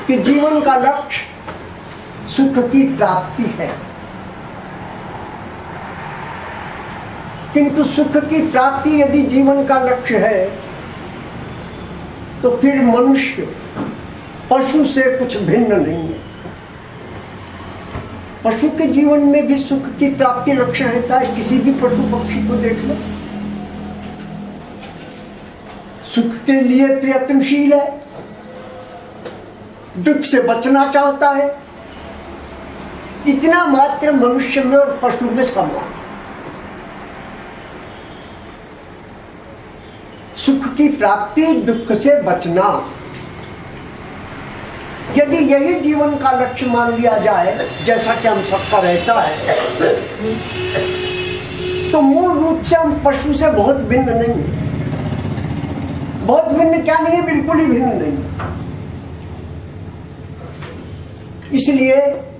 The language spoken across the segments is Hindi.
कि जीवन का लक्ष्य सुख की प्राप्ति है, किंतु सुख की प्राप्ति यदि जीवन का लक्ष्य है तो फिर मनुष्य पशु से कुछ भिन्न नहीं है। पशु के जीवन में भी सुख की प्राप्ति लक्ष्य रहता है। किसी भी पशु पक्षी को देख लो, सुख के लिए प्रयत्नशील है, दुख से बचना चाहता है। इतना मात्र मनुष्य में और पशु में समान। सुख की प्राप्ति, दुख से बचना, यदि यही जीवन का लक्ष्य मान लिया जाए, जैसा कि हम सबका रहता है, तो मूल रूप से हम पशु से बहुत भिन्न नहीं। बहुत भिन्न क्या नहीं, बिल्कुल ही भिन्न नहीं। इसलिए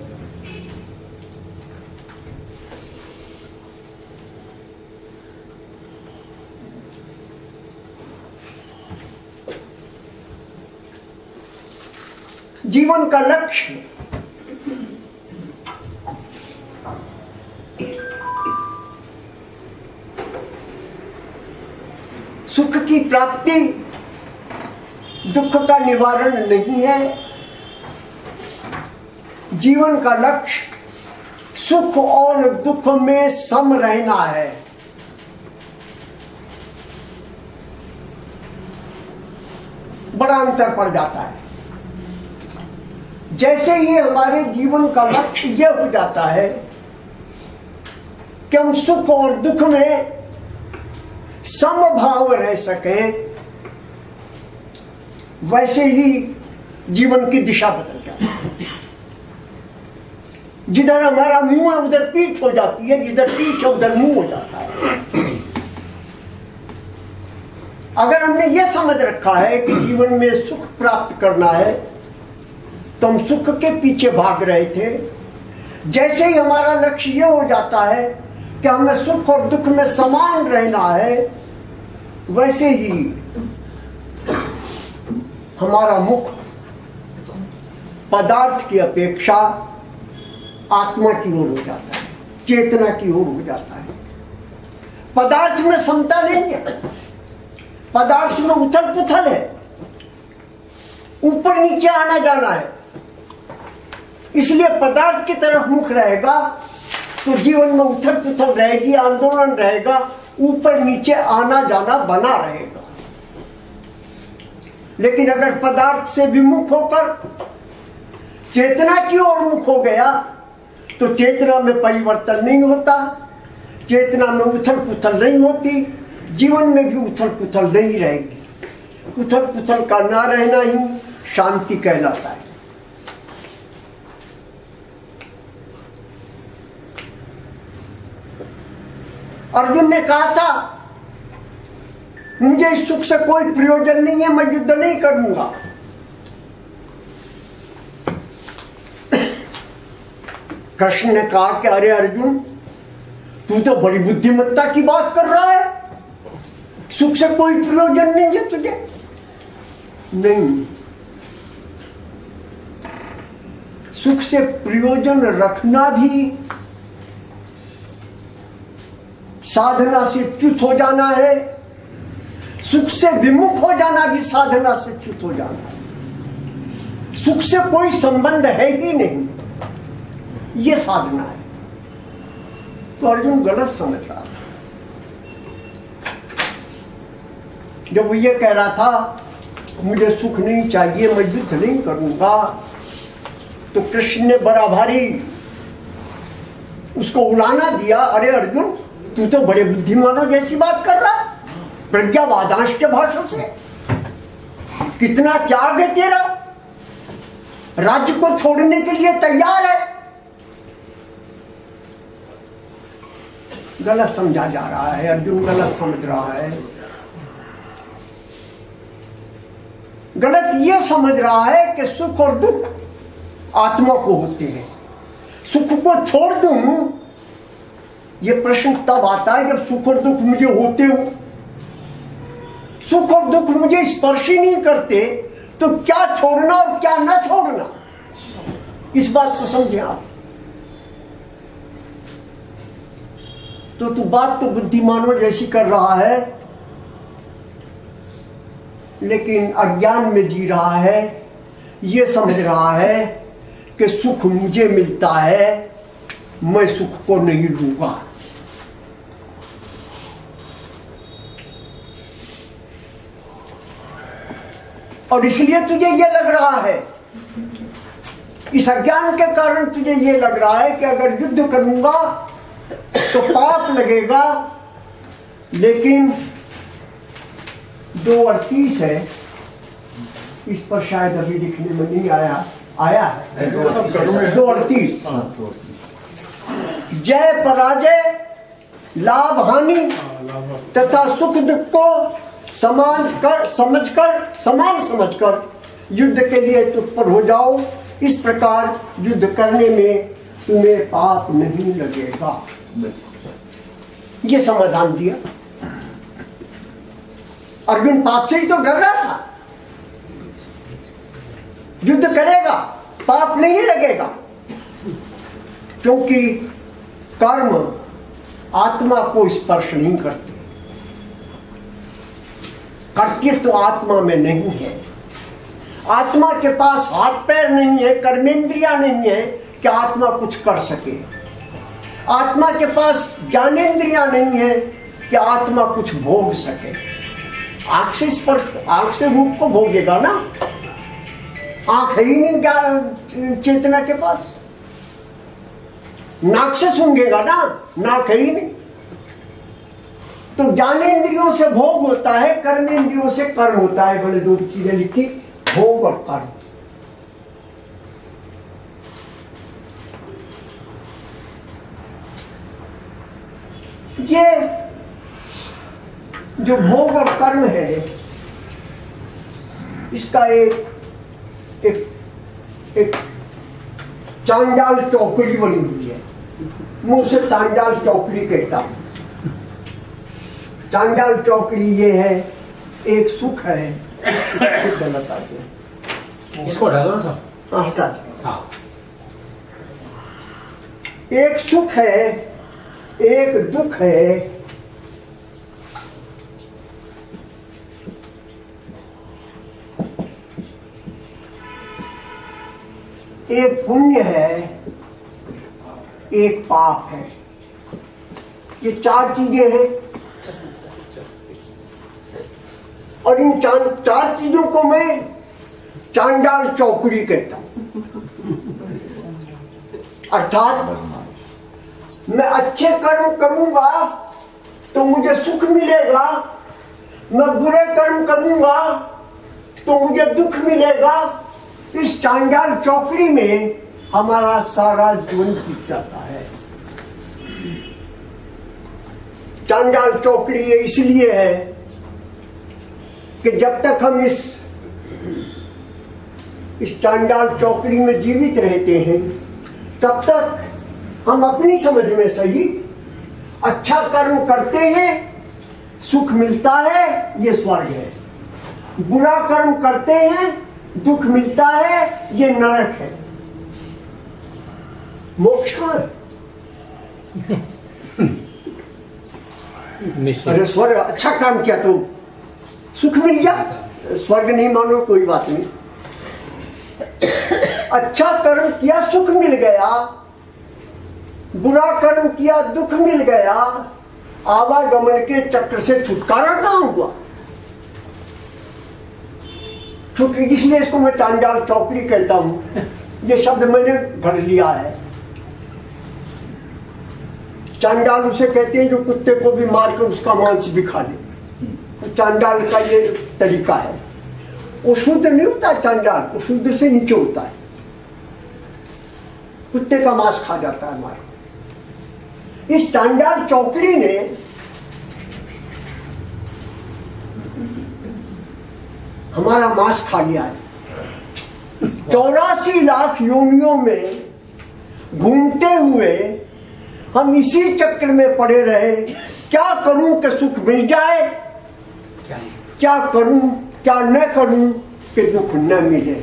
जीवन का लक्ष्य सुख की प्राप्ति, दुख का निवारण नहीं है। जीवन का लक्ष्य सुख और दुख में सम रहना है। बड़ा अंतर पड़ जाता है। जैसे ही हमारे जीवन का लक्ष्य यह हो जाता है कि हम सुख और दुख में समभाव रह सके, वैसे ही जीवन की दिशा बदल जाती है। जिधर हमारा मुंह है उधर पीठ हो जाती है, जिधर पीठ है उधर मुंह हो जाता है। अगर हमने यह समझ रखा है कि जीवन में सुख प्राप्त करना है तो हम सुख के पीछे भाग रहे थे। जैसे ही हमारा लक्ष्य यह हो जाता है कि हमें सुख और दुख में समान रहना है, वैसे ही हमारा मुख पदार्थ की अपेक्षा आत्मा की ओर हो जाता है, चेतना की ओर हो जाता है। पदार्थ में समता नहीं है, पदार्थ में उथल पुथल है, ऊपर नीचे आना जाना है। इसलिए पदार्थ की तरफ मुख रहेगा तो जीवन में उथल पुथल रहेगी, आंदोलन रहेगा, ऊपर नीचे आना जाना बना रहेगा। लेकिन अगर पदार्थ से विमुख होकर चेतना की ओर मुख हो गया तो चेतना में परिवर्तन नहीं होता, चेतना में उथल पुथल नहीं होती, जीवन में भी उथल पुथल नहीं रहेगी। उथल पुथल का ना रहना ही शांति कहलाता है। अर्जुन ने कहा था, मुझे इस सुख से कोई प्रयोजन नहीं है, मैं युद्ध नहीं करूंगा। कृष्ण ने कहा कि अरे अर्जुन, तू तो बड़ी बुद्धिमत्ता की बात कर रहा है, सुख से कोई प्रयोजन नहीं है तुझे। नहीं, सुख से प्रयोजन रखना भी साधना से च्युत हो जाना है, सुख से विमुख हो जाना भी साधना से च्युत हो जाना है। सुख से कोई संबंध है ही नहीं, ये साधना है। तो अर्जुन गलत समझ रहा था। जब वो ये कह रहा था मुझे सुख नहीं चाहिए, मैं युद्ध नहीं करूंगा, तो कृष्ण ने बड़ा भारी उसको उड़ाना दिया। अरे अर्जुन, तू तो बड़े बुद्धिमानों जैसी बात कर रहा है, प्रज्ञावादांश के भाषण से। कितना त्याग है तेरा, राज्य को छोड़ने के लिए तैयार है। गलत समझा जा रहा है, अर्जुन गलत समझ रहा है। गलत यह समझ रहा है कि सुख और दुख आत्मा को होते हैं। सुख को छोड़ दूं, यह प्रश्न तब आता है जब सुख और दुख मुझे होते हो। सुख और दुख मुझे स्पर्श ही नहीं करते तो क्या छोड़ना और क्या न छोड़ना, इस बात को समझे आप। तो तू बात तो बुद्धिमानों जैसी कर रहा है, लेकिन अज्ञान में जी रहा है। ये समझ रहा है कि सुख मुझे मिलता है, मैं सुख को नहीं लूंगा। और इसलिए तुझे ये लग रहा है, इस अज्ञान के कारण तुझे ये लग रहा है कि अगर युद्ध करूंगा तो पाप लगेगा। लेकिन 2:38 है, इस पर शायद अभी लिखने में नहीं आया है 2:38। जय पराजय, लाभ हानि तथा सुख दुख को समान समझकर युद्ध के लिए तत्पर हो जाओ। इस प्रकार युद्ध करने में तुम्हें पाप नहीं लगेगा। ये समाधान दिया। अर्जुन पाप से ही तो डर रहा था। युद्ध करेगा, पाप नहीं लगेगा, क्योंकि कर्म आत्मा को स्पर्श नहीं करते। कर्तृत्व तो आत्मा में नहीं है। आत्मा के पास हाथ पैर नहीं है, कर्मेंद्रियां नहीं है कि आत्मा कुछ कर सके। आत्मा के पास ज्ञानेंद्रियां नहीं है कि आत्मा कुछ भोग सके। आंख से स्पर्श, आंख से रूप को भोगेगा ना, आंख है ही नहीं ज्ञान चेतना के पास। नाक से सूंघेगा ना, नाक है ही नहीं। तो ज्ञानेंद्रियों से भोग होता है, कर्मेंद्रियों से कर्म होता है। बड़े दो चीजें लिखी, भोग और कर्म। ये जो भोग और कर्म है, इसका एक चांडाल चौकड़ी बनी हुई है। मुंह से चांडाल चौकड़ी कहता हूं। चांडाल चौकड़ी ये है, एक सुख है, गलत आ गया, इसको हटा दो ना साहब। हटा दो। हाँ। एक सुख है, एक दुख है, एक पुण्य है, एक पाप है। ये चार चीजें हैं, और इन चार चीजों को मैं चांडाल चौकड़ी कहता हूं। अर्थात मैं अच्छे कर्म करूंगा तो मुझे सुख मिलेगा, मैं बुरे कर्म करूंगा तो मुझे दुख मिलेगा। इस चांडाल चौकड़ी में हमारा सारा जीवन बीत जाता है। चांडाल चौकड़ी ये इसलिए है कि जब तक हम इस चांडाल चौकड़ी में जीवित रहते हैं, तब तक हम अपनी समझ में सही अच्छा कर्म करते हैं, सुख मिलता है, ये स्वर्ग है। बुरा कर्म करते हैं, दुख मिलता है, ये नरक है। मोक्ष है। अरे स्वर्ग, अच्छा काम किया तो सुख मिल गया, स्वर्ग नहीं मानो कोई बात नहीं। अच्छा कर्म किया, सुख मिल गया, बुरा कर्म किया, दुख मिल गया। आवागमन के चक्र से छुटकारा कहां हुआ? इसलिए इसको मैं चांडाल चौकड़ी कहता हूं। ये शब्द मैंने भर लिया है। चांडाल उसे कहते हैं जो कुत्ते को भी मार कर उसका मांस भी खा ले। चांडाल का ये तरीका है। वो शूद्र नहीं होता चांडाल, वो शूद्र से नीचे होता है। कुत्ते का मांस खा जाता है हमारा। इस चांडाल चौकड़ी ने हमारा मांस खा लिया है। 84 लाख योनियों में घूमते हुए हम इसी चक्र में पड़े रहे। क्या करूं कि सुख मिल जाए, क्या करूं क्या न करूं, के दुख न मिले।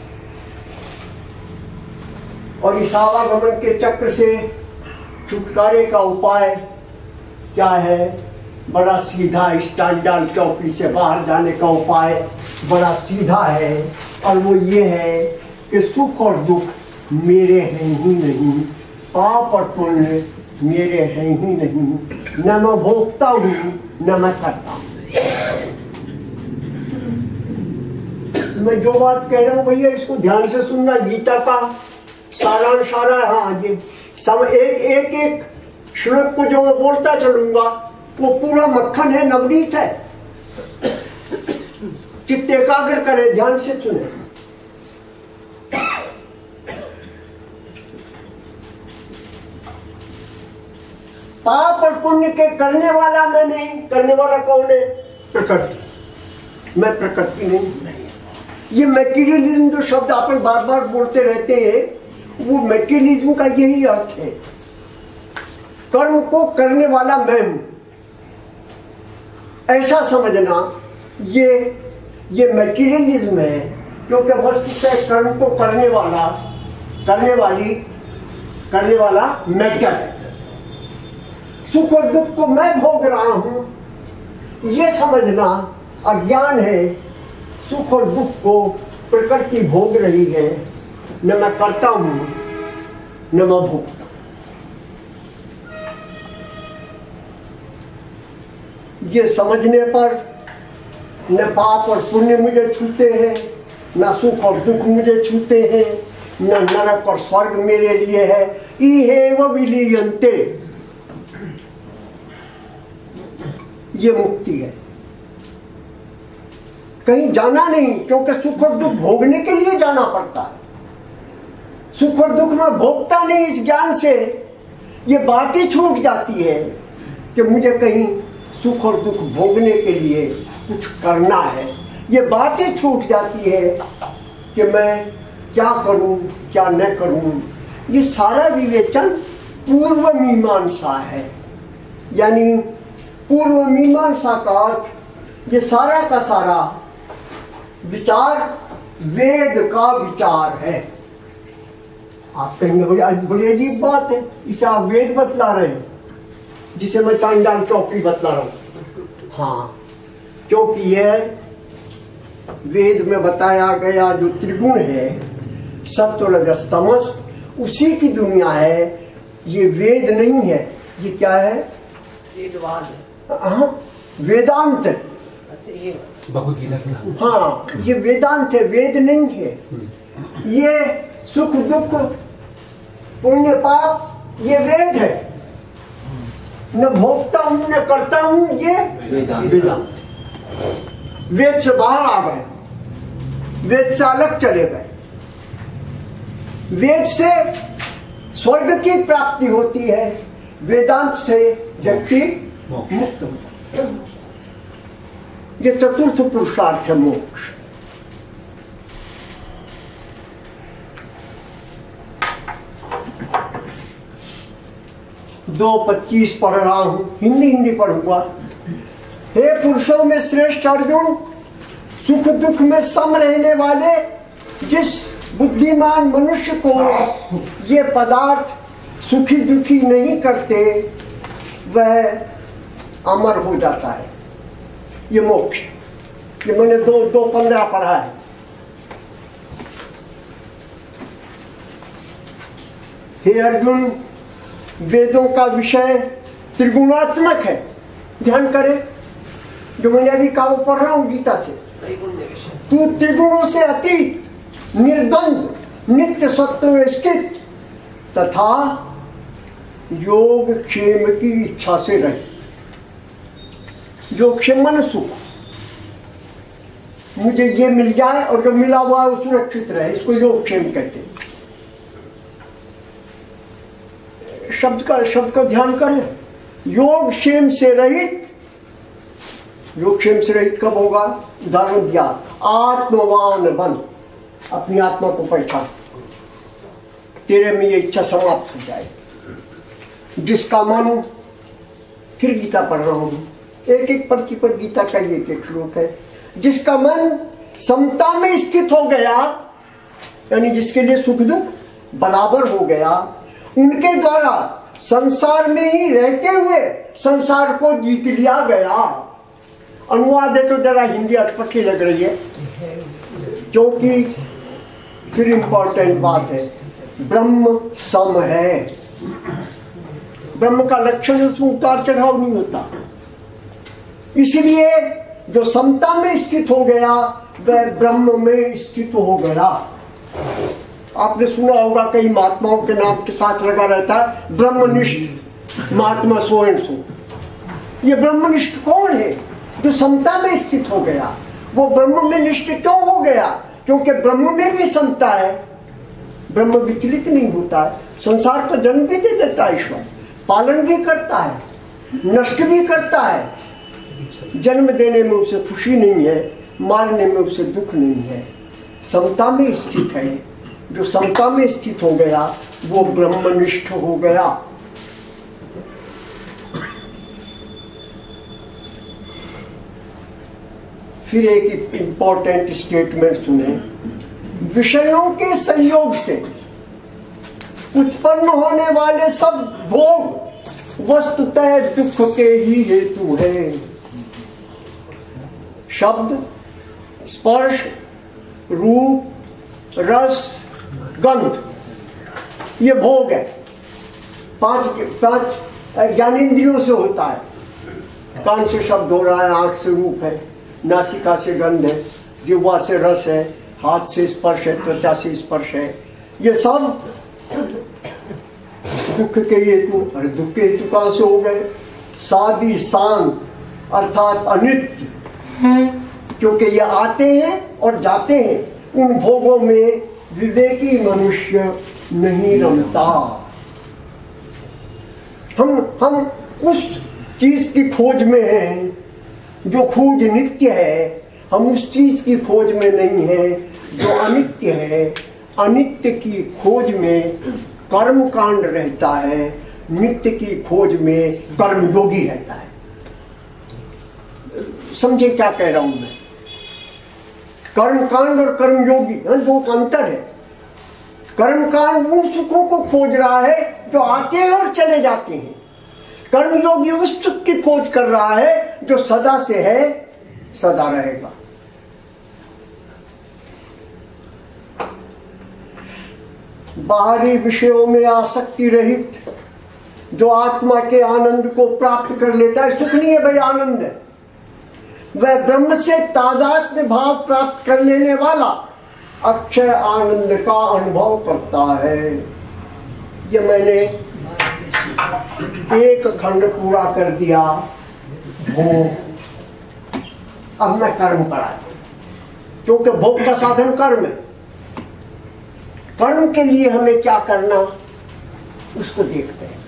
और इस आवागमन के चक्र से छुटकारे का उपाय क्या है? बड़ा सीधा, इस टांडाल चौकी से बाहर जाने का उपाय बड़ा सीधा है, और वो ये है कि सुख और दुख मेरे हैं ही नहीं, पाप और पुण्य मेरे हैं ही नहीं, न मैं भोगता हूँ न मैं करता हूँ। मैं जो बात कह रहा हूँ भैया इसको ध्यान से सुनना, गीता का सारांश सारा। हाँ, ये सब एक श्लोक को जो मैं बोलता चलूंगा वो पूरा मक्खन है, नवनीत है। चित्त एकाग्र करे, ध्यान से सुने। पाप और पुण्य के करने वाला मैं नहीं। करने वाला कौन है? प्रकृति। मैं प्रकृति नहीं। ये मैटेरियलिज्म जो शब्द अपन बार बार बोलते रहते हैं, वो मैटेरियलिज्म का यही अर्थ है, कर्म को करने वाला मैं हूं, ऐसा समझना। ये मैटेरियलिज्म है, क्योंकि वस्तुतः कर्म को करने वाला मैटर है। सुख और दुख को मैं भोग रहा हूं, ये समझना अज्ञान है। सुख और दुख को प्रकृति भोग रही है, न मैं करता हूं न मैं भोगता। ये समझने पर न पाप और पुण्य मुझे छूते हैं, न सुख और दुख मुझे छूते हैं, न नरक और स्वर्ग मेरे लिए है। इहेव विलीयन्ते, ये मुक्ति है। कहीं जाना नहीं, क्योंकि सुख और दुख भोगने के लिए जाना पड़ता है। सुख और दुख में भोगता नहीं, इस ज्ञान से ये बात ही छूट जाती है कि मुझे कहीं सुख और दुख भोगने के लिए कुछ करना है। ये बात ही छूट जाती है कि मैं क्या करूं क्या न करूं। ये सारा विवेचन पूर्व मीमांसा है, यानी पूर्व मीमांसा का अर्थ ये सारा का सारा विचार वेद का विचार है। आप कहेंगे बड़ी अजीब बात है, इसे आप वेद बतला रहे हैं, जिसे मैं टांडाल चौकी बतला रहा हूं। हाँ, क्योंकि यह वेद में बताया गया जो त्रिगुण है, सत्व रजस तमस, उसी की दुनिया है। ये वेद नहीं है, ये क्या है? वेदवाद है। हाँ, वेदांत है। भगवद गीता। हाँ, ये वेदांत है, वेद नहीं है। ये सुख दुख पुण्य पाप ये वेद है। न भोगता हूं न करता हूं, ये वेदांत। वेद से बाहर आ गए, वेद से अलग चले गए। वेद से स्वर्ग की प्राप्ति होती है, वेदांत से व्यक्ति मुक्त होता है। ये चतुर्थ पुरुषार्थ है, मोक्ष। दो 25 पढ़ रहा हूं, हिंदी पढ़ूंगा। हे पुरुषों में श्रेष्ठ अर्जुन, सुख दुख में सम रहने वाले जिस बुद्धिमान मनुष्य को ये पदार्थ सुखी दुखी नहीं करते, वह अमर हो जाता है। ये मोक्ष, ये मैंने 2:15 पढ़ा है। हे अर्जुन, वेदों का विषय त्रिगुणात्मक है। ध्यान करें, जो मैंने अभी कहा पढ़ रहा हूं गीता से। तू त्रिगुणों से अतीत, निर्द्वंद, नित्य सत्व में स्थित तथा योग क्षेम की इच्छा से रहे। योग क्षेम मन सुख, मुझे ये मिल जाए और जो मिला हुआ है वो सुरक्षित रहे, इसको योग क्षेम कहते हैं। शब्द का ध्यान करें, योग क्षेम से रहित। योग क्षेम से रहित कब होगा? उदाहरण दिया, आत्मवान बन, अपनी आत्मा को पहचान, तेरे में ये इच्छा समाप्त हो जाए। जिसका मन, फिर गीता पढ़ रहा हूं, एक पर्ची पर गीता का एक श्लोक है। जिसका मन समता में स्थित हो गया, यानी जिसके लिए सुख दुख बराबर हो गया, उनके द्वारा संसार में ही रहते हुए संसार को जीत लिया गया। अनुवाद है तो जरा हिंदी अटपटी लग रही है, क्योंकि फिर इंपॉर्टेंट बात है, ब्रह्म सम है। ब्रह्म का लक्षण उसमें उतार चढ़ाव नहीं होता। इसलिए जो समता में स्थित हो गया वह ब्रह्म में स्थित हो गया। आपने सुना होगा कई महात्माओं के नाम के साथ लगा रहता है ब्रह्मनिष्ठ महात्मा सो एंड सो। ये ब्रह्मनिष्ठ कौन है? जो समता में स्थित हो गया। वो ब्रह्म में निष्ठ क्यों हो गया? क्योंकि ब्रह्म में भी समता है, ब्रह्म विचलित नहीं होता है। संसार को जन्म भी दे देता है ईश्वर, पालन भी करता है, नष्ट भी करता है। जन्म देने में उसे खुशी नहीं है, मारने में उसे दुख नहीं है। समता में स्थित है। जो समता में स्थित हो गया वो ब्रह्मनिष्ठ हो गया। फिर एक इंपॉर्टेंट स्टेटमेंट सुने, विषयों के संयोग से उत्पन्न होने वाले सब भोग वस्तुतः दुख के ही हेतु है। शब्द, स्पर्श, रूप, रस, गंध, ये भोग है। पांच ज्ञानेंद्रियों से होता है। कान से शब्द हो रहा है, आंख से रूप है, नासिका से गंध है, जिह्वा से रस है, हाथ से स्पर्श है, त्वचा से स्पर्श है। ये सब दुख के हेतु। अरे दुख के हेतु कहां से हो गए? सादी शांत अर्थात अनित्य, क्योंकि ये आते हैं और जाते हैं। उन भोगों में विवेकी मनुष्य नहीं रमता। हम उस चीज की खोज में हैं जो खोज नित्य है। हम उस चीज की खोज में नहीं है जो अनित्य है। अनित्य की खोज में कर्म कांड रहता है, नित्य की खोज में कर्मयोगी रहता है। समझे क्या कह रहा हूं मैं? कर्मकांड और कर्मयोगी दो का अंतर है। कर्मकांड उन सुखों को खोज रहा है जो आते हैं और चले जाते हैं। कर्मयोगी उस सुख की खोज कर रहा है जो सदा से है, सदा रहेगा। बाहरी विषयों में आसक्ति रहित जो आत्मा के आनंद को प्राप्त कर लेता है, सुख नहीं है भाई, आनंद है। वह ब्रह्म से तादात्म्य भाव प्राप्त कर लेने वाला अक्षय आनंद का अनुभव करता है। ये मैंने एक खंड पूरा कर दिया भोग। अब मैं कर्म करा, क्योंकि भोग का साधन कर्म है। कर्म के लिए हमें क्या करना उसको देखते हैं।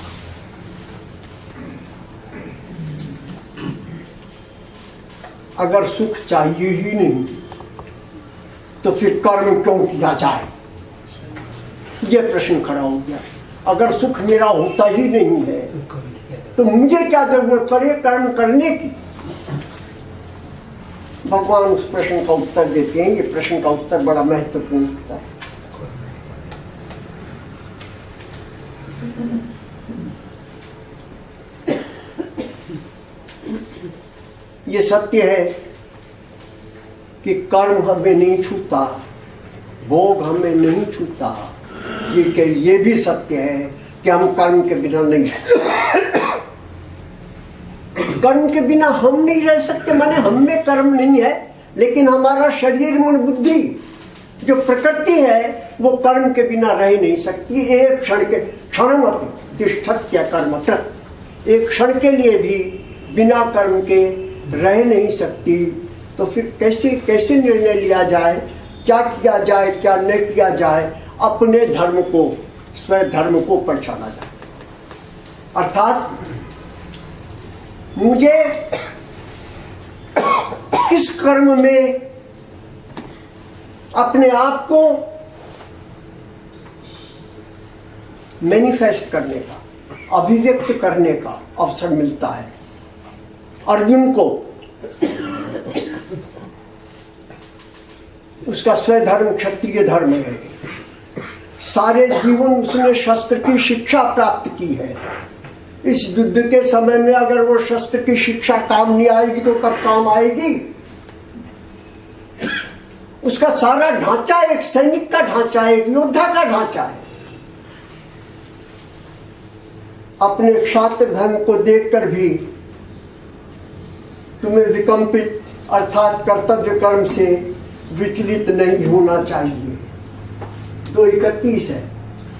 अगर सुख चाहिए ही नहीं तो फिर कर्म क्यों किया जाए, यह प्रश्न खड़ा हो गया। अगर सुख मेरा होता ही नहीं है तो मुझे क्या जरूरत पड़े कर्म करने की? भगवान उस प्रश्न का उत्तर देते हैं। ये प्रश्न का उत्तर बड़ा महत्वपूर्ण होता है। ये सत्य है कि कर्म हमें नहीं छूता, भोग हमें नहीं छूता। ये भी सत्य है कि हम कर्म के बिना नहीं रह कर्म के बिना हम नहीं रह सकते। माने हम में कर्म नहीं है, लेकिन हमारा शरीर मन बुद्धि जो प्रकृति है वो कर्म के बिना रह नहीं सकती। एक क्षण के क्षण तिष्ठत्य कर्मकृत, एक क्षण के लिए भी बिना कर्म के रह नहीं सकती। तो फिर कैसे निर्णय लिया जाए, क्या किया जाए, क्या न किया जाए? अपने धर्म को, स्वयं धर्म को पहचाना जाए। अर्थात मुझे किस कर्म में अपने आप को मैनिफेस्ट करने का, अभिव्यक्त करने का अवसर मिलता है। अर्जुन को उसका स्वधर्म क्षत्रिय धर्म है। सारे जीवन उसने शस्त्र की शिक्षा प्राप्त की है। इस युद्ध के समय में अगर वो शस्त्र की शिक्षा काम नहीं आएगी तो कब काम आएगी? उसका सारा ढांचा एक सैनिक का ढांचा है, एक योद्धा का ढांचा है। अपने क्षात्र धर्म को देखकर भी तुम्हें विकंपित अर्थात कर्तव्य कर्म से विचलित नहीं होना चाहिए। 2:31 है,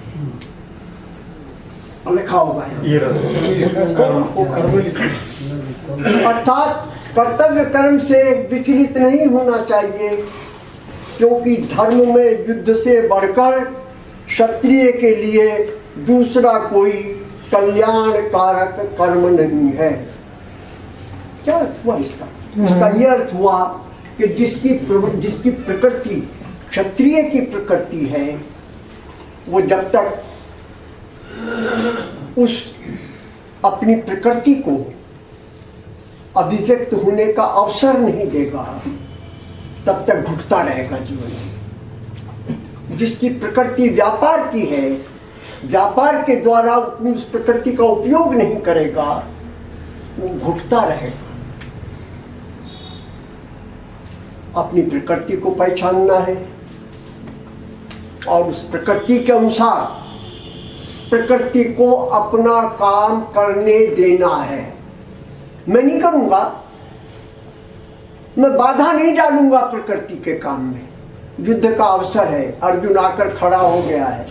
लिखा होगा अर्थात कर्तव्य कर्म से विचलित नहीं होना चाहिए, क्योंकि धर्म में युद्ध से बढ़कर क्षत्रिय के लिए दूसरा कोई कल्याण कारक कर्म नहीं है। क्या अर्थ हुआ इसका? इसका यह अर्थ हुआ कि जिसकी प्रकृति क्षत्रिय की प्रकृति है, वो जब तक उस अपनी प्रकृति को अभिव्यक्त होने का अवसर नहीं देगा, तब तक घुटता रहेगा जीवन में। जिसकी प्रकृति व्यापार की है, व्यापार के द्वारा उस प्रकृति का उपयोग नहीं करेगा, वो घुटता रहेगा। अपनी प्रकृति को पहचानना है और उस प्रकृति के अनुसार प्रकृति को अपना काम करने देना है। मैं नहीं करूंगा, मैं बाधा नहीं डालूंगा प्रकृति के काम में। युद्ध का अवसर है, अर्जुन आकर खड़ा हो गया है।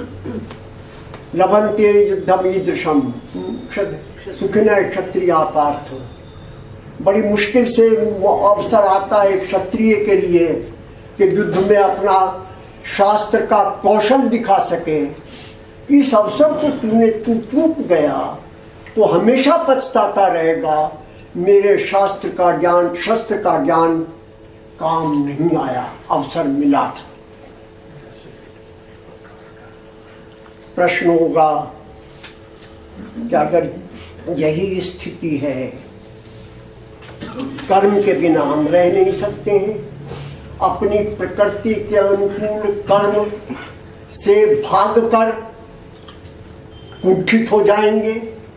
लभन्ते युद्धम ईदृशम सुखिनः क्षत्रिया पार्थ। बड़ी मुश्किल से वो अवसर आता है क्षत्रिय के लिए कि युद्ध में अपना शास्त्र का कौशल दिखा सके। इस अवसर को तू चूक गया तो हमेशा पछताता रहेगा, मेरे शास्त्र का ज्ञान, शस्त्र का ज्ञान काम नहीं आया, अवसर मिला था। प्रश्न होगा कि अगर यही स्थिति है, कर्म के बिना हम रह नहीं सकते हैं, अपनी प्रकृति के अनुकूल कर्म से भागकर कुंठित हो जाएंगे,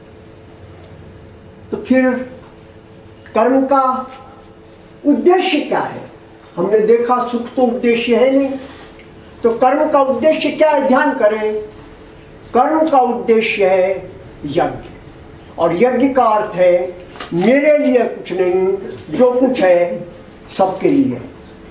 तो फिर कर्म का उद्देश्य क्या है? हमने देखा सुख तो उद्देश्य है नहीं, तो कर्म का उद्देश्य क्या है? ध्यान करें, कर्म का उद्देश्य है यज्ञ, और यज्ञ का अर्थ है मेरे लिए कुछ नहीं, जो कुछ है सबके लिए।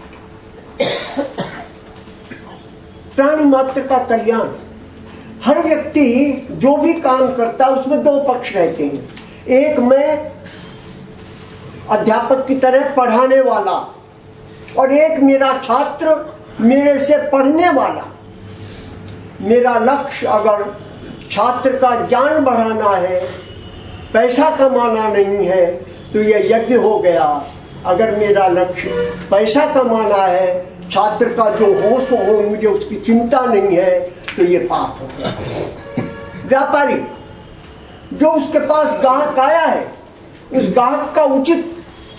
प्राणी मात्र का कल्याण। हर व्यक्ति जो भी काम करता है उसमें दो पक्ष रहते हैं। एक मैं अध्यापक की तरह पढ़ाने वाला, और एक मेरा छात्र मेरे से पढ़ने वाला। मेरा लक्ष्य अगर छात्र का ज्ञान बढ़ाना है, पैसा कमाना नहीं है, तो यह यज्ञ हो गया। अगर मेरा लक्ष्य पैसा कमाना है, छात्र का जो होश हो मुझे उसकी चिंता नहीं है, तो ये पाप हो गया। व्यापारी जो उसके पास ग्राहक आया है, उस ग्राहक का उचित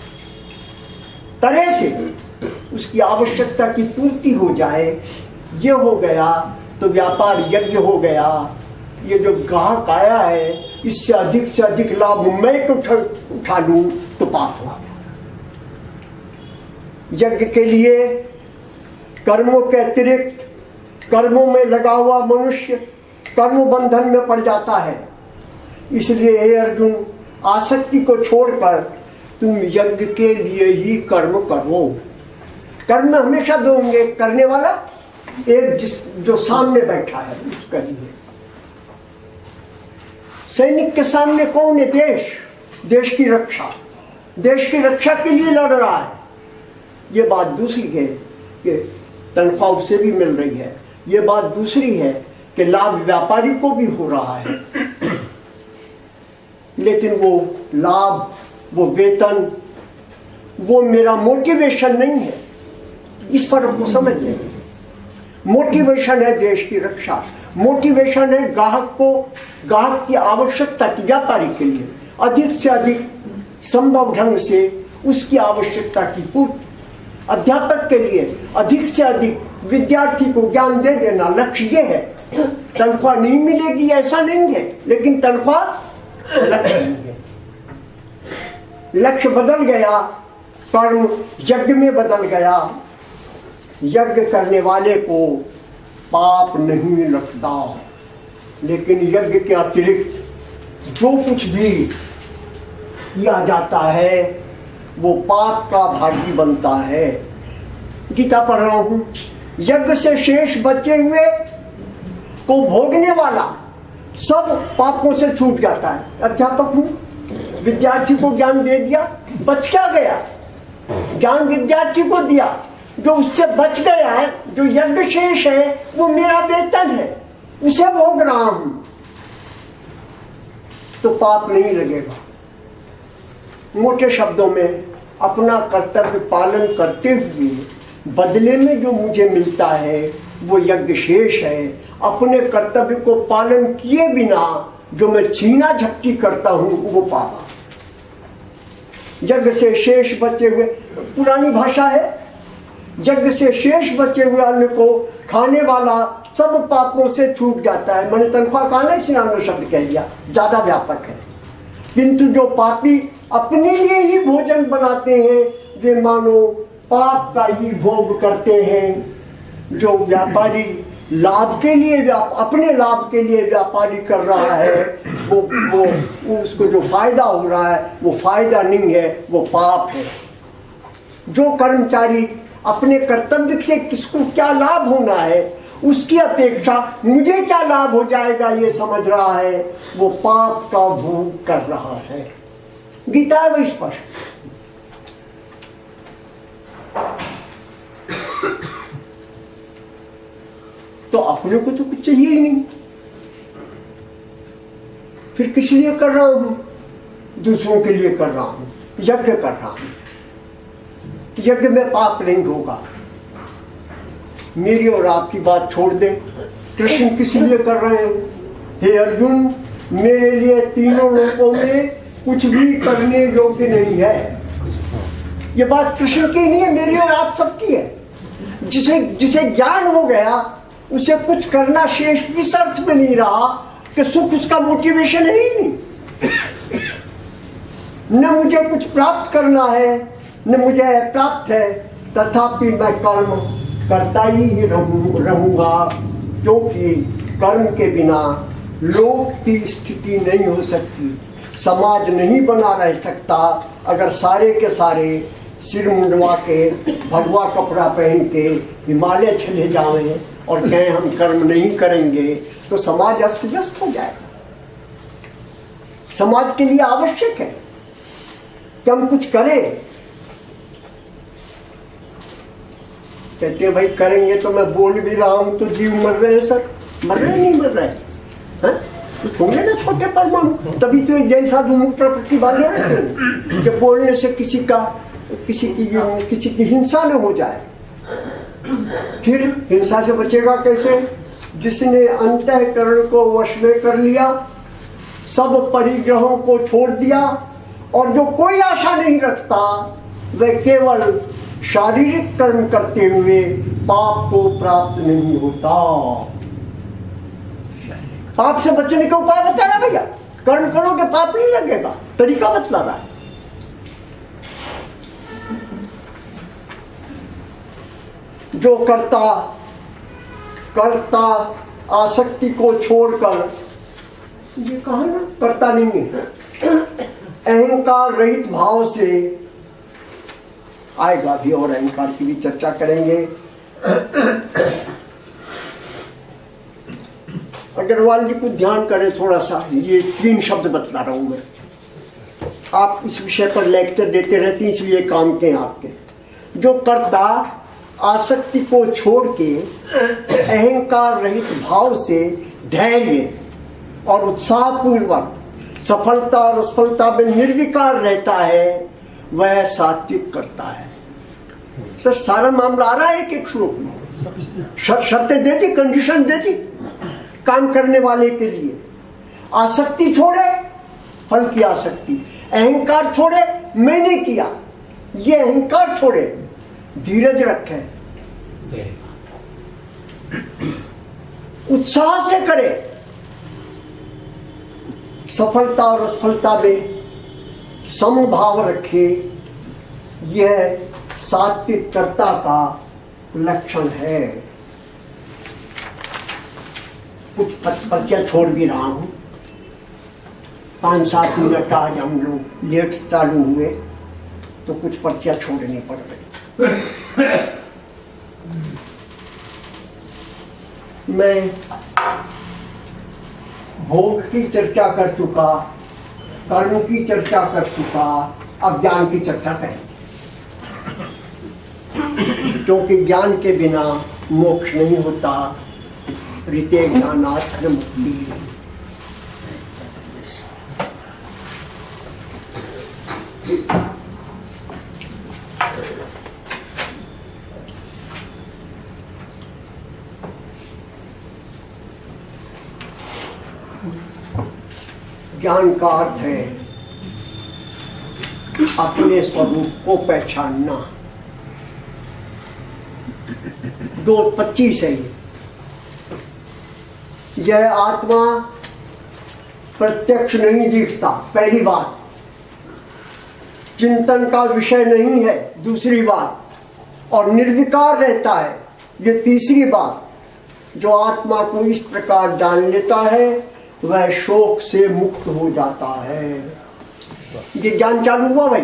तरह से उसकी आवश्यकता की पूर्ति हो जाए, ये हो गया तो व्यापार यज्ञ हो गया। ये जो ग्राहक आया है, इससे अधिक लाभ मैं उठा लूं तो पाप हुआ। यज्ञ के लिए कर्मों के अतिरिक्त कर्मों में लगा हुआ मनुष्य कर्म बंधन में पड़ जाता है। इसलिए हे अर्जुन, आसक्ति को छोड़कर तुम यज्ञ के लिए ही कर्म करो। कर्म में हमेशा दो होंगे, करने वाला, एक जो सामने बैठा है उसका लिए। सैनिक के सामने कौन है? देश, देश की रक्षा, देश की रक्षा के लिए लड़ रहा है। ये बात दूसरी है कि तनख्वाह उसे भी मिल रही है। ये बात दूसरी है कि लाभ व्यापारी को भी हो रहा है, लेकिन वो लाभ, वो वेतन, वो मेरा मोटिवेशन नहीं है। इस फर्क को समझ लें। मोटिवेशन है देश की रक्षा, मोटिवेशन है ग्राहक को, ग्राहक की आवश्यकता की, व्यापारी के लिए अधिक से अधिक संभव ढंग से उसकी आवश्यकता की पूर्ति। अध्यापक के लिए अधिक से अधिक विद्यार्थी को ज्ञान दे देना लक्ष्य ये है। तनख्वाह नहीं मिलेगी ऐसा नहीं है, लेकिन तनख्वाह लक्ष्य नहीं है। लक्ष्य बदल गया, कर्म यज्ञ में बदल गया। यज्ञ करने वाले को पाप नहीं लगता, लेकिन यज्ञ के अतिरिक्त जो कुछ भी किया जाता है वो पाप का भागी बनता है। गीता पढ़ रहा हूं, यज्ञ से शेष बचे हुए को भोगने वाला सब पापों से छूट जाता है। अध्यापक हूं, विद्यार्थी को ज्ञान दे दिया, बच क्या गया? ज्ञान विद्यार्थी को दिया, जो उससे बच गया है, जो यज्ञ शेष है, वो मेरा वेतन है, उसे भोग रहा हूं, तो पाप नहीं लगेगा। मोटे शब्दों में अपना कर्तव्य पालन करते हुए बदले में जो मुझे मिलता है वो यज्ञ शेष है। अपने कर्तव्य को पालन किए बिना जो मैं छीना झपटी करता हूं वो पाप। यज्ञ से शेष बचे हुए, पुरानी भाषा है, यज्ञ से शेष बचे हुए अन्न को खाने वाला सब पापों से छूट जाता है। मैंने तनख्वाह कहा ना, इसी नाम शब्द कह दिया, ज्यादा व्यापक है। किंतु जो पापी अपने लिए ही भोजन बनाते हैं वे मानो पाप का ही भोग करते हैं। जो व्यापारी लाभ के लिए, अपने लाभ के लिए व्यापारी कर रहा है, वो उसको जो फायदा हो रहा है वो फायदा नहीं है, वो पाप है। जो कर्मचारी अपने कर्तव्य से किसको क्या लाभ होना है उसकी अपेक्षा मुझे क्या लाभ हो जाएगा ये समझ रहा है, वो पाप का भोग कर रहा है। गीता है वो स्पष्ट। तो अपने को तो कुछ चाहिए ही नहीं, फिर किस लिए कर रहा हूं? दूसरों के लिए कर रहा हूं, यज्ञ कर रहा हूं। यज्ञ में पाप नहीं होगा। मेरी और आपकी बात छोड़ दे, कृष्ण किस लिए कर रहे हैं? हे अर्जुन, मेरे लिए तीनों लोकों में कुछ भी करने योग्य नहीं है। ये बात कृष्ण की नहीं है, मेरी और आप सबकी है। जिसे ज्ञान हो गया उसे कुछ करना शेष इस अर्थ में नहीं रहा कि सुख उसका मोटिवेशन है ही नहीं। न मुझे कुछ प्राप्त करना है न मुझे प्राप्त है, तथापि मैं कर्म करता ही रहूंगा, क्योंकि कर्म के बिना लोक की स्थिति नहीं हो सकती, समाज नहीं बना रह सकता। अगर सारे के सारे सिर मुंडवा के भगवा कपड़ा पहन के हिमालय चले जाएं और कहें हम कर्म नहीं करेंगे तो समाज अस्त व्यस्त हो जाएगा। समाज के लिए आवश्यक है कि हम कुछ करें। कहते हैं भाई करेंगे तो मैं बोल भी रहा हूं तो जीव मर रहे हैं सर। मर रहे नहीं मर रहे हैं? कुछ होंगे ना छोटे परमाणु, तभी तो एक जैन साधु मुक्त प्रकृति वाले रहते हैं कि बोलने से किसी की हिंसा न हो जाए। फिर हिंसा से बचेगा कैसे? जिसने अंतःकरण को वश में कर लिया, सब परिग्रहों को छोड़ दिया और जो कोई आशा नहीं रखता, वह केवल शारीरिक कर्म करते हुए पाप को प्राप्त नहीं होता। पाप से बचने का उपाय बता रहा भैया, कर्म करोगे पाप नहीं लगेगा, तरीका बतला रहा है। जो करता आसक्ति को छोड़कर, ये कहा ना करता नहीं है, अहंकार रहित भाव से आएगा भी, और अहंकार की भी चर्चा करेंगे। अग्रवाल जी को ध्यान करें थोड़ा सा, ये 3 शब्द बतला रहा हूं मैं। आप इस विषय पर लेक्चर देते रहते हैं इसलिए काम के आपके। जो कर्ता आसक्ति को छोड़ के अहंकार रहित भाव से धैर्य और उत्साहपूर्वक सफलता और असफलता में निर्विकार रहता है, वह सात्विक करता है। सर सारा मामला आ रहा है एक श्लोक में, शर्तें दे दी, कंडीशन दे दी काम करने वाले के लिए। आसक्ति छोड़े, फल की आसक्ति, अहंकार छोड़े, मैंने किया, ये अहंकार छोड़े, धीरज रखें, उत्साह से करे, सफलता और असफलता में समभाव रखे। यह सात्विकता का लक्षण है। कुछ पर्चा छोड़ भी रहा हूं। 5-7 मिनट आज हम लोग लेट चालू हुए तो कुछ पर्चा छोड़नी पड़ गई। मैं भोग की चर्चा कर चुका, कर्म की चर्चा कर चुका, अब ज्ञान की चर्चा करें, क्योंकि ज्ञान के बिना मोक्ष नहीं होता। ऋते ज्ञानात् मुक्ति। ज्ञान का अर्थ है अपने स्वरूप को पहचानना। 2:25 है यह आत्मा प्रत्यक्ष नहीं दिखता, पहली बात। चिंतन का विषय नहीं है, दूसरी बात। और निर्विकार रहता है, ये तीसरी बात। जो आत्मा को इस प्रकार जान लेता है वह शोक से मुक्त हो जाता है। ये ज्ञान चालू हुआ भाई,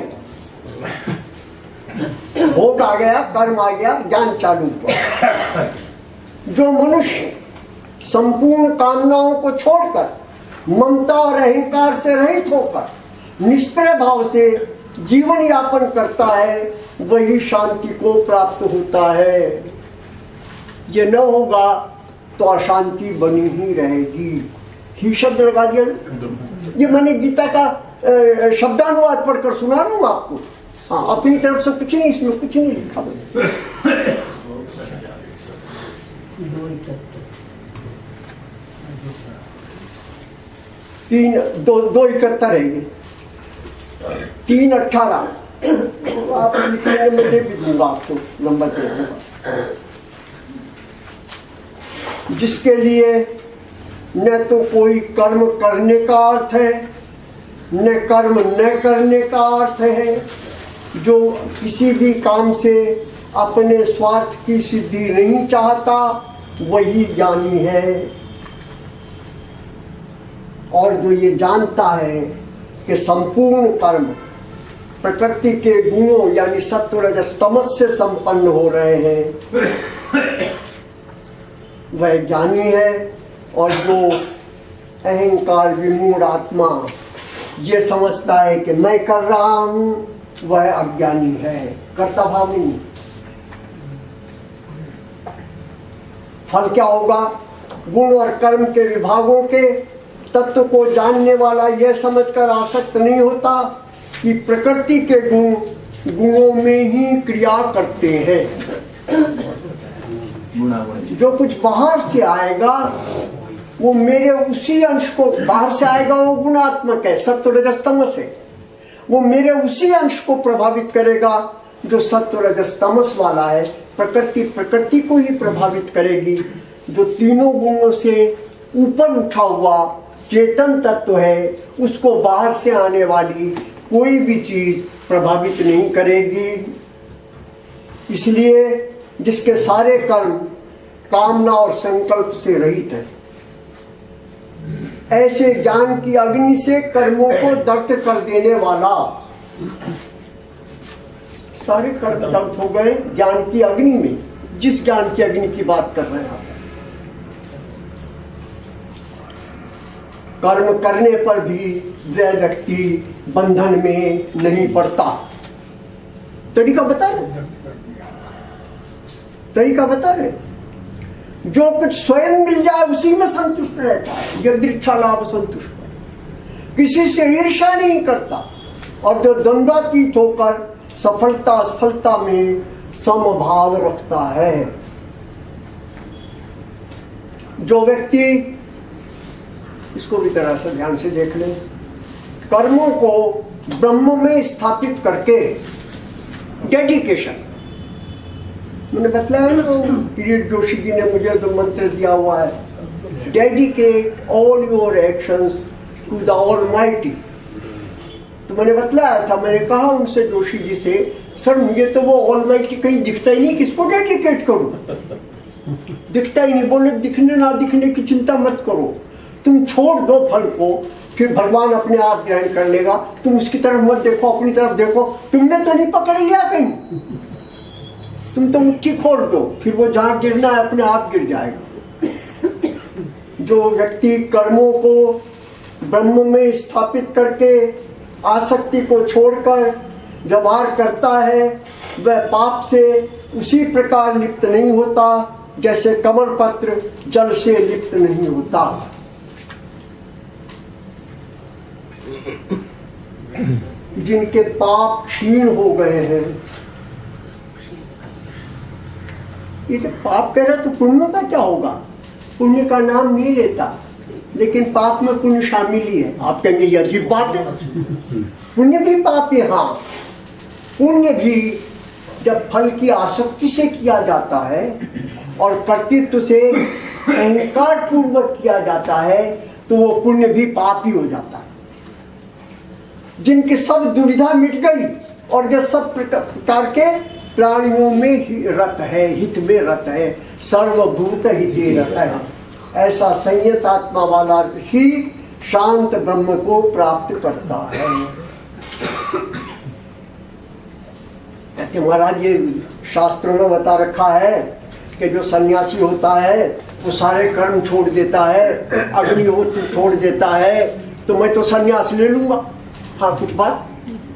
भोग आ गया, कर्म आ गया, ज्ञान चालू हुआ। जो मनुष्य संपूर्ण कामनाओं को छोड़कर ममता और अहंकार से रहित होकर निष्प्रय भाव से जीवन यापन करता है वही शांति को प्राप्त होता है। ये न होगा तो अशांति बनी ही रहेगी। ही शब्द लगा दिया। ये मैंने गीता का शब्दानुवाद पढ़कर सुना रहा हूं आपको। हाँ, अपनी तरफ से कुछ नहीं, इसमें कुछ नहीं लिखा। दो 71 रहेगी। 3:18 आप लिखेंगे, मैं दे भी दूंगा आपको, नंबर दे दूंगा। जिसके लिए न तो कोई कर्म करने का अर्थ है न कर्म न करने का अर्थ है, जो किसी भी काम से अपने स्वार्थ की सिद्धि नहीं चाहता वही ज्ञानी है। और जो ये जानता है कि संपूर्ण कर्म प्रकृति के गुणों यानी सत्व रजस तमस से संपन्न हो रहे हैं वह ज्ञानी है। और जो अहंकार विमूढ़ आत्मा ये समझता है कि मैं कर रहा हूं वह अज्ञानी है, कर्ता भाव नहीं। फल क्या होगा? गुण और कर्म के विभागों के तत्व को जानने वाला यह समझकर आसक्त नहीं होता कि प्रकृति के गुण गुणों में ही क्रिया करते हैं। जो कुछ बाहर से आएगा वो मेरे उसी अंश को, बाहर से आएगा वो गुणात्मक है, सत्व रजस तमस है, वो मेरे उसी अंश को प्रभावित करेगा जो सत्व रजस तमस वाला है। प्रकृति को ही प्रभावित करेगी। जो तीनों गुणों से ऊपर उठा हुआ चेतन तत्व है उसको बाहर से आने वाली कोई भी चीज प्रभावित नहीं करेगी। इसलिए जिसके सारे कर्म कामना और संकल्प से रहित है, ऐसे ज्ञान की अग्नि से कर्मों को दग्ध कर देने वाला, सारे कर्म दग्ध हो गए ज्ञान की अग्नि में। जिस ज्ञान की अग्नि की बात कर रहे हैं आप, कर्म करने पर भी वह व्यक्ति बंधन में नहीं पड़ता। तरीका बता रहे, तरीका बता रहे। जो कुछ स्वयं मिल जाए उसी में संतुष्ट रहता है। यदृच्छा लाभ संतुष्ट है, किसी से ईर्ष्या नहीं करता। और जो द्वंद्वातीत होकर सफलता असफलता में समभाव रखता है। जो व्यक्ति, इसको भी तरह से ध्यान से देख लें, कर्मों को ब्रह्म में स्थापित करके डेडिकेशन, मैंने बताया ना, किरीट जोशी जी ने मुझे जो मंत्र दिया हुआ है, dedicate all your actions to the almighty. तो मैंने बतलाया था, मैंने कहा उनसे, जोशी जी से, सर मुझे तो वो ऑलमाइटी कहीं दिखता ही नहीं, किसको डेडिकेट करूं? दिखता ही नहीं। बोले दिखने ना दिखने की चिंता मत करो, तुम छोड़ दो फल को, फिर भगवान अपने आप ग्रहण कर लेगा। तुम उसकी तरफ मत देखो, अपनी तरफ देखो। तुमने तो नहीं पकड़ लिया कहीं, तुम तो मुट्ठी खोल दो, फिर वो जहां गिरना है अपने आप गिर जाएगा। जो व्यक्ति कर्मों को ब्रह्म में स्थापित करके आसक्ति को छोड़कर व्यवहार करता है, वह पाप से उसी प्रकार लिप्त नहीं होता जैसे कमल पत्र जल से लिप्त नहीं होता। जिनके पाप क्षीण हो गए हैं, ये जो पाप कह रहे तो पुण्य का क्या होगा? पुण्य का नाम नहीं लेता, लेकिन पाप में पुण्य शामिल ही है। आप कहेंगे ये अजीब बात है, पुण्य भी पाप है। हाँ, पुण्य भी जब फल की आसक्ति से किया जाता है और कर्तृत्व से अहंकार पूर्वक किया जाता है, तो वो पुण्य भी पाप ही हो जाता है। जिनकी सब दुविधा मिट गई और जो सब प्रकार के प्राणियों में ही रत है, हित में रत है, सर्वभूत हिते रत है, ऐसा संयत आत्मा वाला ऋषि शांत ब्रह्म को प्राप्त करता है। कहते महाराज, ये शास्त्रों में बता रखा है कि जो सन्यासी होता है वो सारे कर्म छोड़ देता है, अग्निहोत्र छोड़ देता है, तो मैं तो सन्यास ले लूंगा। हाँ, कुछ बात?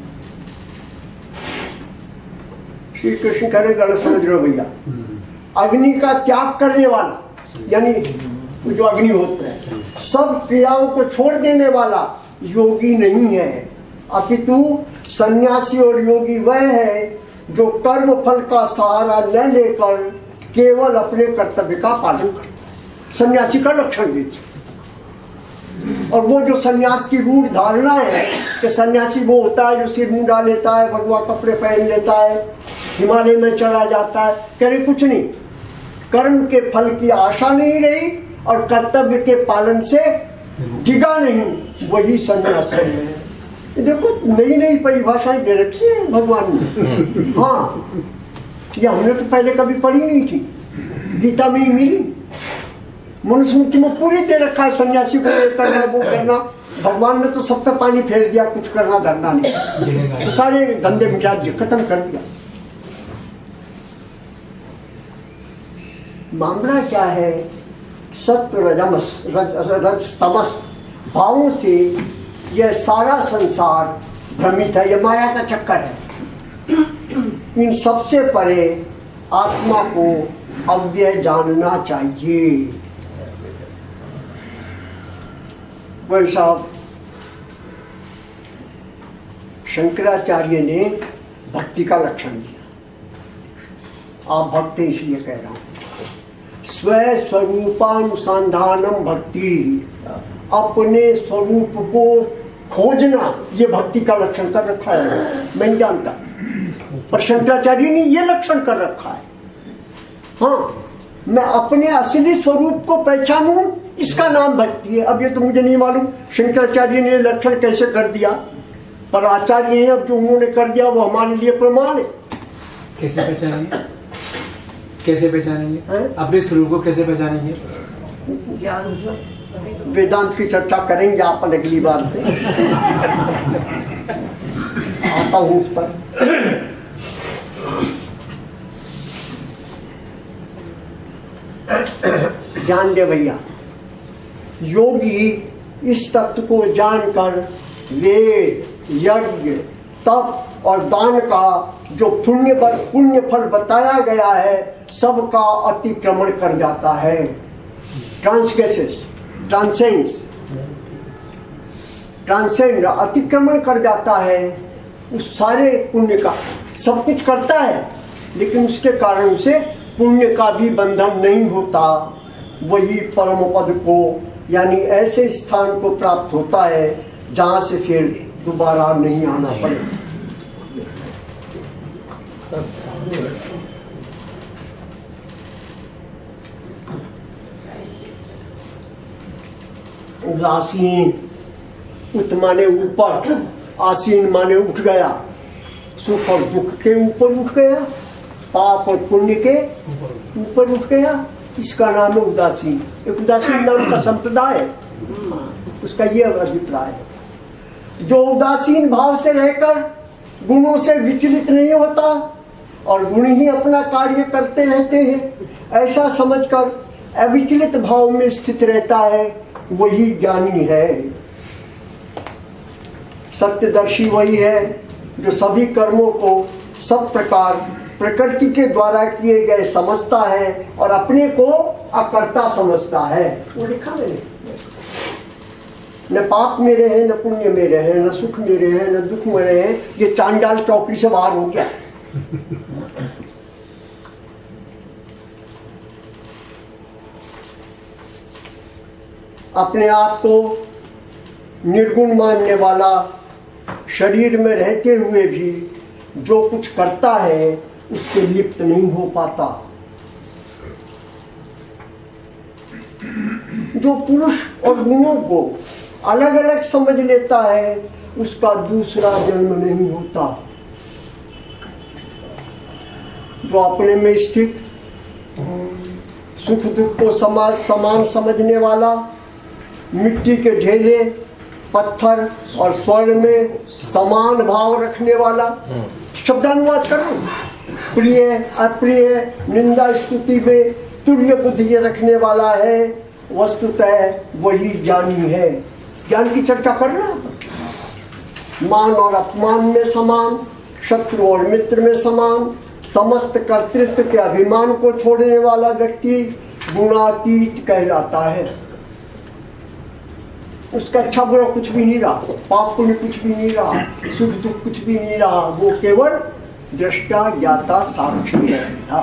श्री कृष्ण कह रहे गलत समझ रहे हो भैया। अग्नि का त्याग करने वाला, यानी जो अग्निहोत्र है, सब क्रियाओं को छोड़ देने वाला योगी नहीं है, अपितु सन्यासी और योगी वह है जो कर्म फल का सहारा न लेकर केवल अपने कर्तव्य का पालन करता। सन्यासी का लक्षण देखिए। और वो जो सन्यास की रूढ़ धारणा है कि सन्यासी वो होता है जो सिर मुंडा लेता है, भगवा कपड़े पहन लेता है, हिमालय में चला जाता है, कह रहे कुछ नहीं, कर्म के फल की आशा नहीं रही और कर्तव्य के पालन से डिगा नहीं, वही सन्यास है। देखो नई नई परिभाषाएं दे रखी है भगवान ने। हाँ, ये हमने तो पहले कभी पढ़ी नहीं थी, गीता में ही मिली। मनुस्मृति में पूरी दे रखा है, सन्यासी को ये करना वो करना। भगवान ने तो सब पे पानी फेर दिया, कुछ करना धरना नहीं, तो सारे धंधे मिटा दिए, खत्म कर दिया। मामला क्या है? सत्व रजमस रज तमस भावों से यह सारा संसार भ्रमित है, यह माया का चक्कर है। इन सबसे परे आत्मा को अव्यय जानना चाहिए। वही साहब शंकराचार्य ने भक्ति का लक्षण दिया। आप भक्त इसलिए कह रहा हूं, स्व स्वरूपानुसंधानम भक्ति, अपने स्वरूप को खोजना, ये भक्ति का लक्षण कर रखा है। मैं नहीं जानता, पर शंकराचार्य ने ये लक्षण कर रखा है। हाँ, मैं अपने असली स्वरूप को पहचानूं, इसका नाम भक्ति है। अब ये तो मुझे नहीं मालूम शंकराचार्य ने लक्षण कैसे कर दिया, पर आचार्य है, अब जो उन्होंने कर दिया वो हमारे लिए प्रमाण है। कैसे पहचानेंगे? कैसे पहचानेंगे अपने स्वरूप को? कैसे पहचानेंगे? वेदांत की चर्चा करेंगे अपन अगली बार से। आता हूं उस पर। ध्यान दे भैया, योगी इस तत्व को जानकर वेद, यज्ञ, तप और दान का जो पुण्य फल बताया गया है सबका अतिक्रमण कर जाता है। ट्रांसेंड अतिक्रमण कर जाता है उस सारे पुण्य का। सब कुछ करता है लेकिन उसके कारण उसे पुण्य का भी बंधन नहीं होता। वही परम पद को यानी ऐसे स्थान को प्राप्त होता है जहां से फिर दोबारा नहीं आना पड़े। उदासीन, उत माने ऊपर, आसीन माने उठ गया, सुख और दुख के ऊपर उठ गया, पाप और पुण्य के ऊपर उठ गया, इसका नाम है उदासीन। एक उदासीन नाम का संप्रदाय है, उसका ये अभिप्राय है। जो उदासीन भाव से रहकर गुणों से विचलित नहीं होता और गुण ही अपना कार्य करते रहते हैं, ऐसा समझकर अविचलित भाव में स्थित रहता है, वही ज्ञानी है। सत्यदर्शी वही है जो सभी कर्मों को सब प्रकार प्रकृति के द्वारा किए गए समझता है और अपने को अकर्ता समझता है। वो लिखा मैंने, न पाप मेरे हैं, न पुण्य मेरे हैं, न सुख मेरे हैं, न दुख मेरे हैं। ये चांडाल चौकड़ी से बाहर हो गया। अपने आप को निर्गुण मानने वाला शरीर में रहते हुए भी जो कुछ करता है उससे लिप्त नहीं हो पाता। जो पुरुष और गुणों को अलग अलग समझ लेता है उसका दूसरा जन्म नहीं होता। जो अपने में स्थित सुख दुख को समान समझने वाला, मिट्टी के ढेले, पत्थर और स्वर्ण में समान भाव रखने वाला, शब्दानुवाद करो, प्रिय अप्रिय निंदा स्तुति में तुल्य बुद्धि रखने वाला है, वस्तुतः वही ज्ञानी है। ज्ञान की चर्चा करना, मान और अपमान में समान, शत्रु और मित्र में समान, समस्त कर्तृत्व के अभिमान को छोड़ने वाला व्यक्ति गुणातीत कहलाता है। उसका अच्छा बुरा कुछ भी नहीं रहा, पाप पुण्य कुछ भी नहीं रहा, सुख दुख कुछ भी नहीं रहा, वो केवल दृष्टा ज्ञाता साक्षी रहेगा।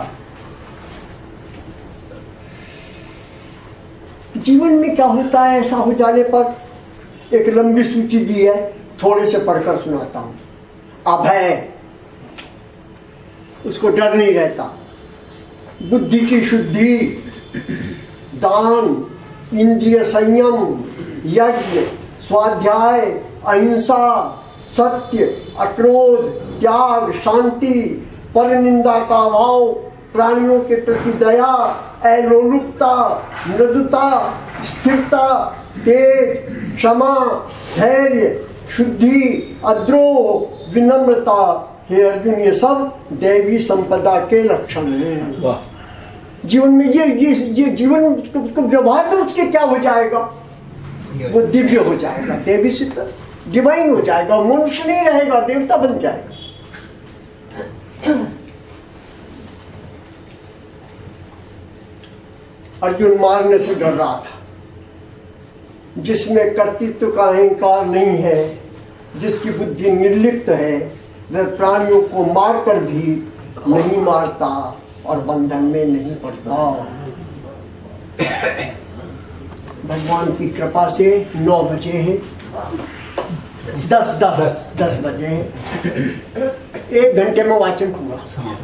जीवन में क्या होता है ऐसा हो जाने पर, एक लंबी सूची दी है, थोड़े से पढ़कर सुनाता हूं। अभय, उसको डर नहीं रहता, बुद्धि की शुद्धि, दान, इंद्रिय संयम, यज्ञ, स्वाध्याय, अहिंसा, सत्य, अक्रोध, त्याग, शांति, परनिंदा का भाव, प्राणियों के प्रति दया, अलोलुपता, मृदुता, स्थिरता, तेज, क्षमा, धैर्य, शुद्धि, अद्रोह, विनम्रता। हे अर्जुन, ये सब दैवी संपदा के लक्षण हैं। जीवन में ये जीवन उसको व्यवहार में उसके क्या हो जाएगा, वो दिव्य हो जाएगा, देवी सिद्ध डिवाइन हो जाएगा, मनुष्य नहीं रहेगा, देवता बन जाएगा। अर्जुन मारने से डर रहा था। जिसमें कर्तृत्व का अहंकार नहीं है, जिसकी बुद्धि निर्लिप्त है, वह प्राणियों को मारकर भी नहीं मारता और बंधन में नहीं पड़ता। भगवान की कृपा से 9 बजे हैं, 10 बजे हैं, 1 घंटे में वाचन पूरा।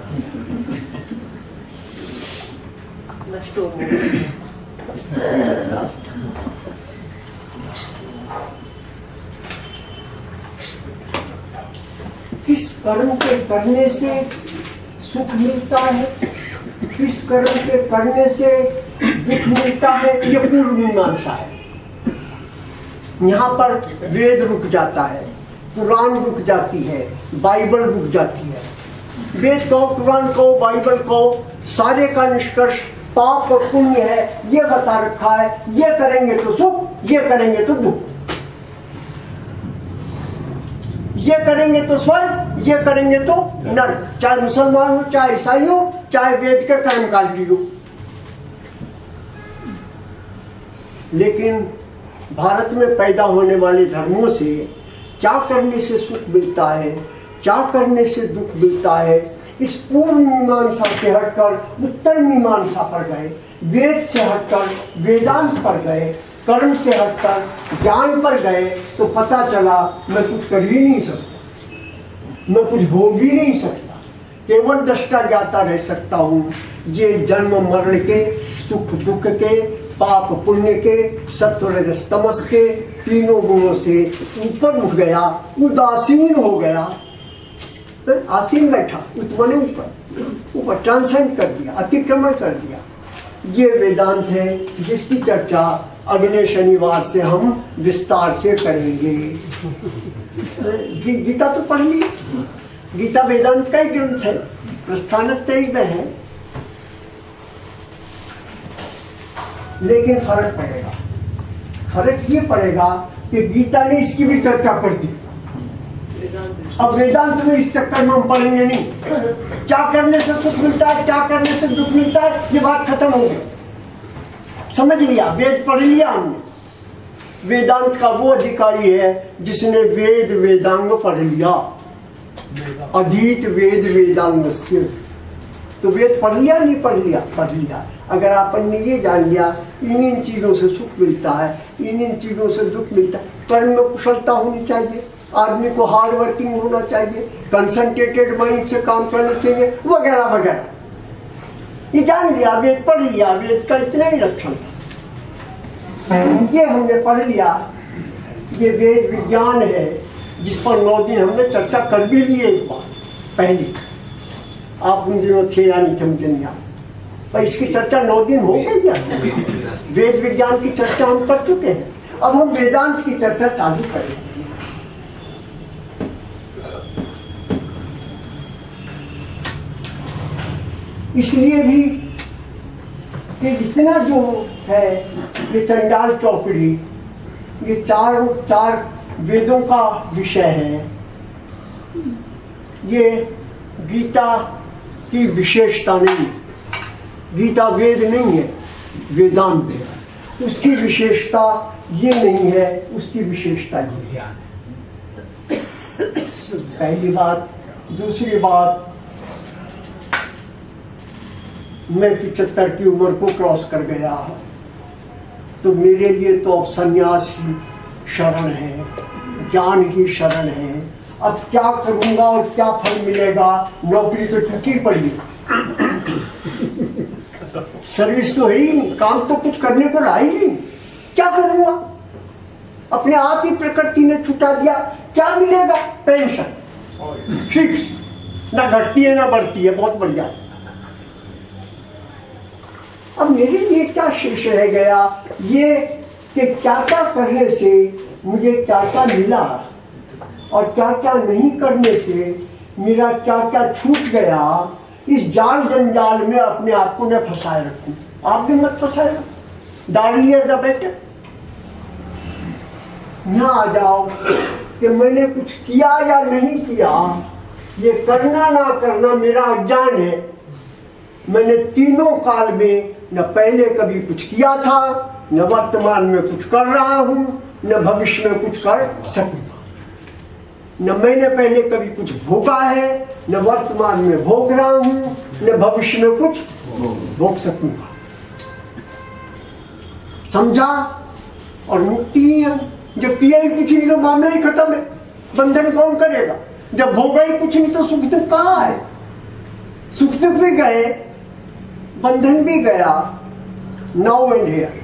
किस कर्म के करने से सुख मिलता है, किस कर्म के करने से दुख मिलता है, ये पूर्व मीमांसा है। यहाँ पर वेद रुक जाता है, पुराण रुक जाती है, बाइबल रुक जाती है। वेद कहो, पुराण कहो, बाइबल कहो, सारे का निष्कर्ष पाप और पुण्य है, ये बता रखा है। ये करेंगे तो सुख, ये करेंगे तो दुख, ये करेंगे तो स्वर्ग, ये करेंगे तो नरक। चाहे मुसलमान हो, चाहे ईसाई हो, चाहे वेद के कर्मकांडी हो। लेकिन भारत में पैदा होने वाले धर्मों से क्या करने से सुख मिलता है, क्या करने से दुख मिलता है, इस पूर्व मीमांसा से हटकर उत्तर मीमांसा पर गए, वेद से हटकर वेदांत पर गए, कर्म से हटकर ज्ञान पर गए, तो पता चला मैं कुछ कर ही नहीं सकता, मैं कुछ भोग ही नहीं सकता, केवल दृष्टा ज्ञाता रह सकता हूँ। ये जन्म मरण के, सुख दुख के, पाप पुण्य के, सत्व रजस तमस के तीनों गुणों से ऊपर उठ गया, उदासीन हो गया। आसीन बैठा, उत्पन्न ऊपर ट्रांसेंड कर दिया, अतिक्रमण कर दिया। ये वेदांत है जिसकी चर्चा अगले शनिवार से हम विस्तार से करेंगे। गीता तो पढ़ ली, गीता वेदांत का ही ग्रंथ है, प्रस्थानत्रयी में है, लेकिन फर्क पड़ेगा। फर्क ये पड़ेगा कि गीता ने इसकी भी चर्चा कर दी। अब वेदांत में इस चक्कर में हम पढ़ेंगे नहीं, क्या करने से सुख मिलता है, क्या करने से दुख मिलता है, ये बात खत्म हो गई। समझ लिया, वेद पढ़ लिया हमने। वेदांत का वो अधिकारी है जिसने वेद वेदांग पढ़ लिया। अधीत वेद वेदांग से, तो वेद पढ़ लिया नहीं पढ़ लिया? पढ़ लिया। अगर आपन ने ये जान लिया इन चीजों से सुख मिलता है, इन चीजों से दुख मिलता है, कर्म में कुशलता होनी चाहिए, आदमी को हार्ड वर्किंग होना चाहिए, कंसंट्रेटेड माइंड से काम करना चाहिए, वगैरह वगैरह। ये जान लिया, वेद पढ़ लिया, वेद का इतना ही लक्षण था। ये हमने पढ़ लिया, ये वेद विज्ञान है जिस पर 9 दिन हमने चर्चा कर भी ली एक बार पहले। आप उन दिनों थे या नहीं थे मुझे नहीं याद, पर इसकी चर्चा 9 दिन हो गई है। वेद विज्ञान की चर्चा हम कर चुके हैं, अब हम वेदांत की चर्चा चालू करेंगे। इसलिए भी कि इतना जो है ये चंडाल चौकड़ी, ये चार वेदों का विषय है। ये गीता की विशेषता नहीं, गीता वेद नहीं है, वेदांत है। उसकी विशेषता ये नहीं है, उसकी विशेषता ये ज्ञान है। पहली बात। दूसरी बात, मैं 75 की उम्र को क्रॉस कर गया, तो मेरे लिए तो अब संन्यास ही शरण है, ज्ञान ही शरण है। अब क्या करूंगा और क्या फल मिलेगा? नौकरी तो छुट्टी पड़ी, सर्विस तो है ही नहीं, काम तो कुछ करने को रहा ही नहीं, क्या करूंगा? अपने आप ही प्रकृति ने छुटा दिया, क्या मिलेगा? पेंशन फिक्स, ना घटती है ना बढ़ती है, बहुत बढ़िया। अब मेरे लिए क्या शेष रह गया? ये कि क्या क्या करने से मुझे क्या क्या मिला और क्या क्या नहीं करने से मेरा क्या क्या छूट गया। इस जाल जंजाल में अपने आप को न फंसाए रखूं। आप भी मत फंसाए रखो, डार्लियर द बेटर। न आ जाओ कि मैंने कुछ किया या नहीं किया, ये करना ना करना मेरा अज्ञान है। मैंने तीनों काल में न पहले कभी कुछ किया था, न वर्तमान में कुछ कर रहा हूं, न भविष्य में कुछ कर सकूंगा। न मैंने पहले कभी कुछ भोगा है, न वर्तमान में भोग रहा हूं, न भविष्य में कुछ भोग सकूंगा। समझा? और मुक्ति है। जब पिया ही कुछ नहीं तो मामला ही खत्म है। बंधन कौन करेगा? जब भोगा ही कुछ नहीं तो सुख दुख कहाँ है? सुख दुख भी गए, बंधन भी गया। Now and here.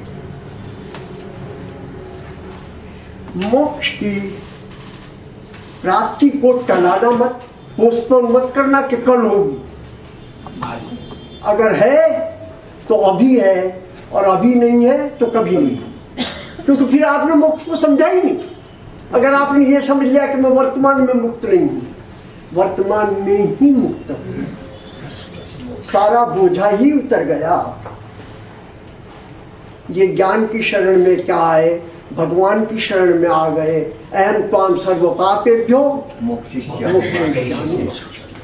मोक्ष की प्राप्ति को टलाना मत, पोस्टपोन मत करना कि कल होगी। अगर है तो अभी है, और अभी नहीं है तो कभी नहीं, क्योंकि फिर आपने मोक्ष को समझा ही नहीं। अगर आपने ये समझ लिया कि मैं वर्तमान में मुक्त नहीं हूं, वर्तमान में ही मुक्त हूं, सारा बोझा ही उतर गया। ये ज्ञान की शरण में क्या आए, भगवान की शरण में आ गए। अहम त्वाम सर्व पापेभ्यो मोक्षयिष्यामि।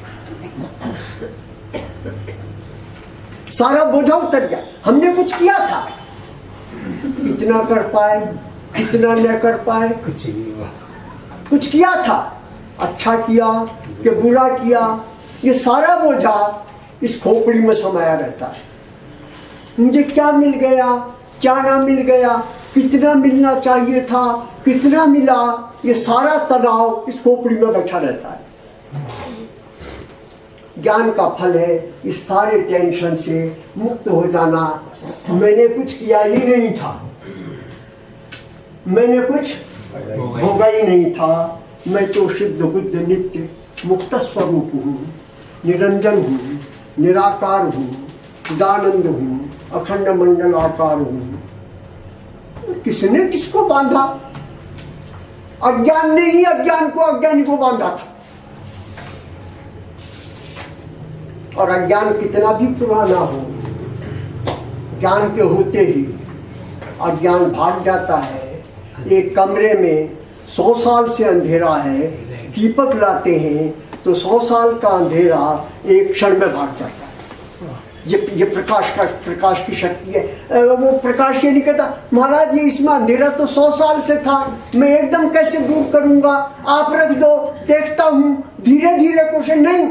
सारा बोझा उतर गया। हमने कुछ किया था, कितना कर पाए, कितना न कर पाए, कुछ नहीं हुआ। कुछ किया था, अच्छा किया कि बुरा किया, ये सारा बोझा इस खोपड़ी में समाया रहता है। मुझे क्या मिल गया, क्या ना मिल गया, कितना मिलना चाहिए था, कितना मिला, ये सारा तनाव इस खोपड़ी में बैठा रहता है। ज्ञान का फल है इस सारे टेंशन से मुक्त हो जाना। मैंने कुछ किया ही नहीं था, मैंने कुछ भोगा ही नहीं था, मैं तो शुद्ध बुद्ध नित्य मुक्त स्वरूप हूँ, निरंजन हूँ, निराकार हूँ, दानंद हूँ, अखंड मंडल आकार हूँ। किसने किसको बांधा? अज्ञान ने ही अज्ञान को, अज्ञानी को बांधा था। और अज्ञान कितना भी पुराना हो, ज्ञान के होते ही अज्ञान भाग जाता है। एक कमरे में 100 साल से अंधेरा है, दीपक लाते हैं तो 100 साल का अंधेरा एक क्षण में भाग जाता है। ये प्रकाश की शक्ति है। वो प्रकाश ये नहीं कहता महाराज ये इसमें अंधेरा तो 100 साल से था, मैं एकदम कैसे दूर करूंगा, आप रख दो देखता हूं, धीरे धीरे क्वेश्चन नहीं,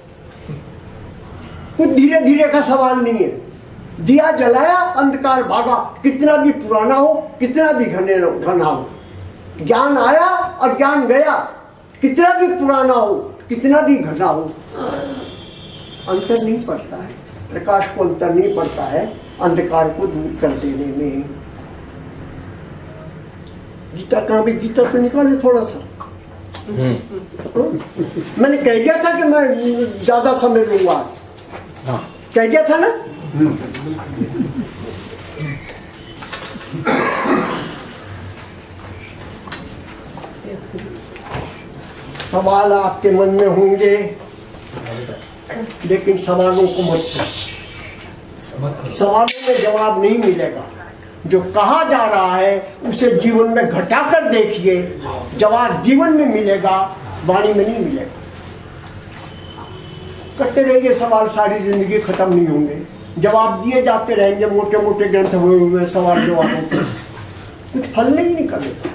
कुछ धीरे धीरे का सवाल नहीं है। दिया जलाया, अंधकार भागा, कितना भी पुराना हो, कितना भी घना हो। ज्ञान आया, अज्ञान गया, कितना भी पुराना हो, कितना भी घना हो, अंतर नहीं पड़ता है। प्रकाश को अंतर नहीं पड़ता है अंधकार को दूर कर देने में। गीता कहाँ भी, गीता तो निकाले थोड़ा सा। मैंने कह दिया था कि मैं ज्यादा समय लूंगा, कह दिया था ना। सवाल आपके मन में होंगे, लेकिन सवालों को मत करो। सवालों में जवाब नहीं मिलेगा। जो कहा जा रहा है उसे जीवन में घटाकर देखिए, जवाब जीवन में मिलेगा, वाणी में नहीं मिलेगा। करते रहेंगे सवाल, सारी जिंदगी खत्म नहीं होंगे, जवाब दिए जाते रहेंगे, मोटे मोटे ग्रंथ हुए हुए सवाल जवाब होते, कुछ फल नहीं निकलेगा।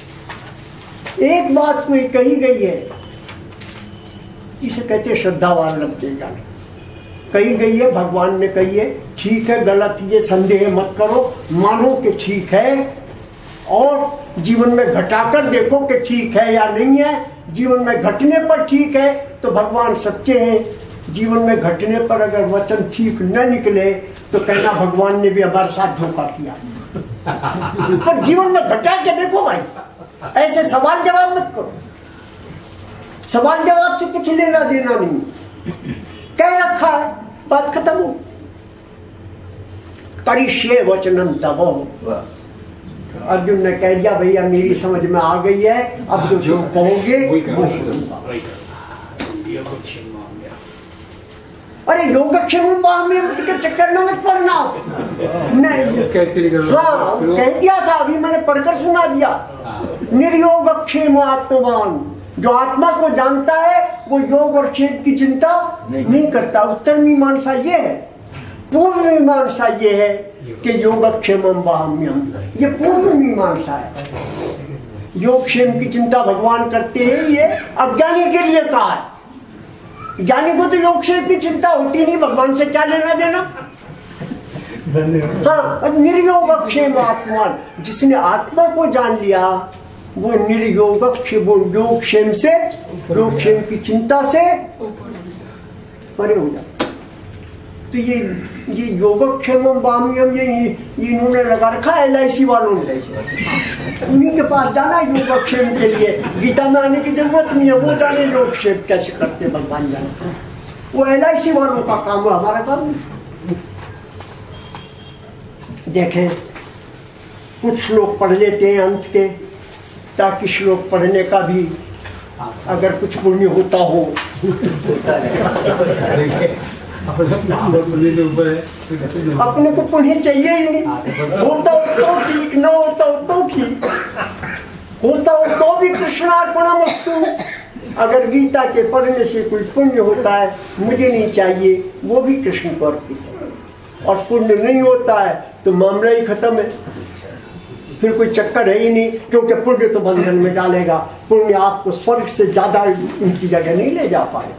एक बात कोई कही गई है, इसे कहते श्रद्धावान लगते गाने, कही गई है, भगवान ने कही है, ठीक है गलत ये संदेह मत करो, मानो कि ठीक है और जीवन में घटाकर देखो कि ठीक है या नहीं है। जीवन में घटने पर ठीक है तो भगवान सच्चे हैं, जीवन में घटने पर अगर वचन ठीक न निकले तो कहना भगवान ने भी हमारे साथ धोखा किया। पर जीवन में घटा के देखो भाई, ऐसे सवाल जवाब मत करो। सवाल जवाब से कुछ लेना देना नहीं, कह रखा है, बात खत्म हो। करिष्ये वचनम तबो, अर्जुन ने कह दिया भैया मेरी समझ में आ गई है, अब जो कहोगे वही करूंगा। अरे योगक्षेम के चक्कर में मत पड़ना। मैं कैसे हाँ कह दिया था, अभी मैंने पढ़कर सुना दिया। निर्योगक्षेम आत्मवान, जो आत्मा को जानता है वो योग और क्षेम की चिंता नहीं करता। उत्तर मीमांसा ये है, पूर्व मीमांसा ये है कि योगक्षेमम वाम्यम, ये पूर्व मीमांसा है। योग क्षेम की चिंता भगवान करते हैं, ये अज्ञानी के लिए कहा है। ज्ञानी को तो योग क्षेम की चिंता होती नहीं, भगवान से क्या लेना देना। हाँ, निर्योगक्षेम आत्मा, जिसने आत्मा को जान लिया वो निर्योगक्षेम, वो योग क्षेम से, योग क्षेम की चिंता से परे हो जाता। तो ये योगक्षेम वाम्यम ये इन्होंने लगा रखा है LIC वालों ने, उन्हीं के पास जाना योगक्षेम के लिए। गीता में आने की जरूरत नहीं है, वो जाने योगक्षेम कैसे करते भगवान जाने, वो LIC वालों का काम है, हमारा काम नहीं। देखें कुछ श्लोक पढ़ लेते हैं अंत के, ताकि श्लोक पढ़ने का भी अगर कुछ पुण्य होता हो अपने को पुण्य चाहिए ही नहीं, होता हो तो ठीक, न होता हो तो ठीक, होता हो तो भी कृष्णार्पणमस्तु। अगर गीता के पढ़ने से कोई पुण्य होता है, मुझे नहीं चाहिए, वो भी कृष्ण को अर्पित है। और पुण्य नहीं होता है तो मामला ही खत्म है, फिर कोई चक्कर है ही नहीं, क्योंकि पुण्य तो बंधन में डालेगा। पुण्य आपको स्वर्ग से ज्यादा उनकी जगह नहीं ले जा पाएगा।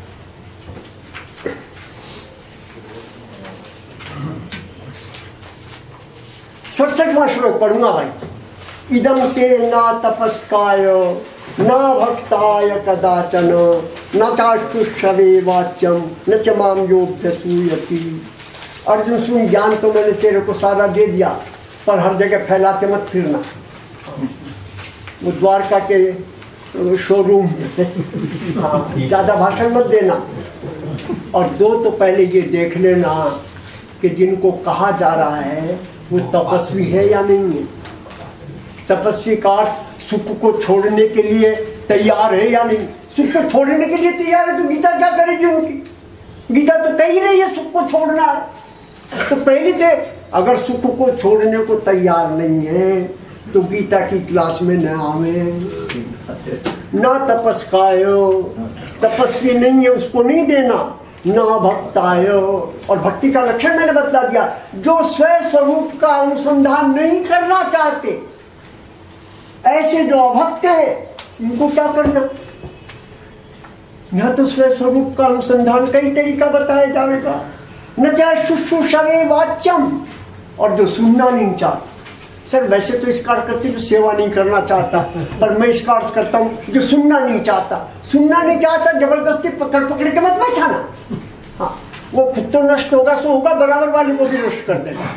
67वां श्लोक पढ़ूंगा भाई। इदम ते ना तपस्काय ना भक्ताय कदाचन न चाष्टुषवे वाच्यम न च माम योऽभ्यसूयति। अर्जुन सुन, ज्ञान तो मैंने तेरे को सारा दे दिया, पर हर जगह फैलाते मत फिरना। वो द्वारका के शोरूम हाँ, ज्यादा भाषण मत देना। और दो तो पहले ये देख लेना कि जिनको कहा जा रहा है वो तपस्वी है या नहीं है। तपस्वी का अर्थ सुख को छोड़ने के लिए तैयार है या नहीं। सुख को छोड़ने के लिए तैयार है तो गीता क्या करेगी उनकी? गीता तो कह ही रही है सुख को छोड़ना है। तो पहले थे, अगर सुख को छोड़ने को तैयार नहीं है तो गीता की क्लास में न आवे। ना तपस्कायो, तपस्वी नहीं है उसको नहीं देना। ना भक्तायो, और भक्ति का लक्षण मैंने बता दिया, जो स्वयं स्वरूप का अनुसंधान नहीं करना चाहते, ऐसे जो अभक्त है इनको क्या करना? यहां तो स्वयं स्वरूप का अनुसंधान कई तरीका बताया जाएगा। न चाहे शुश्रूषवे वाच्यम, और जो सुनना नहीं चाहता। सर वैसे तो इसका अर्थ करते जो सेवा नहीं करना चाहता, पर मैं इसका अर्थ करता हूं जो सुनना नहीं चाहता। सुनना नहीं चाहता जबरदस्ती पकड़ पकड़ के मत बैठाना। हाँ, वो खुद तो नष्ट होगा सो होगा, बराबर वाले को भी नष्ट कर देगा।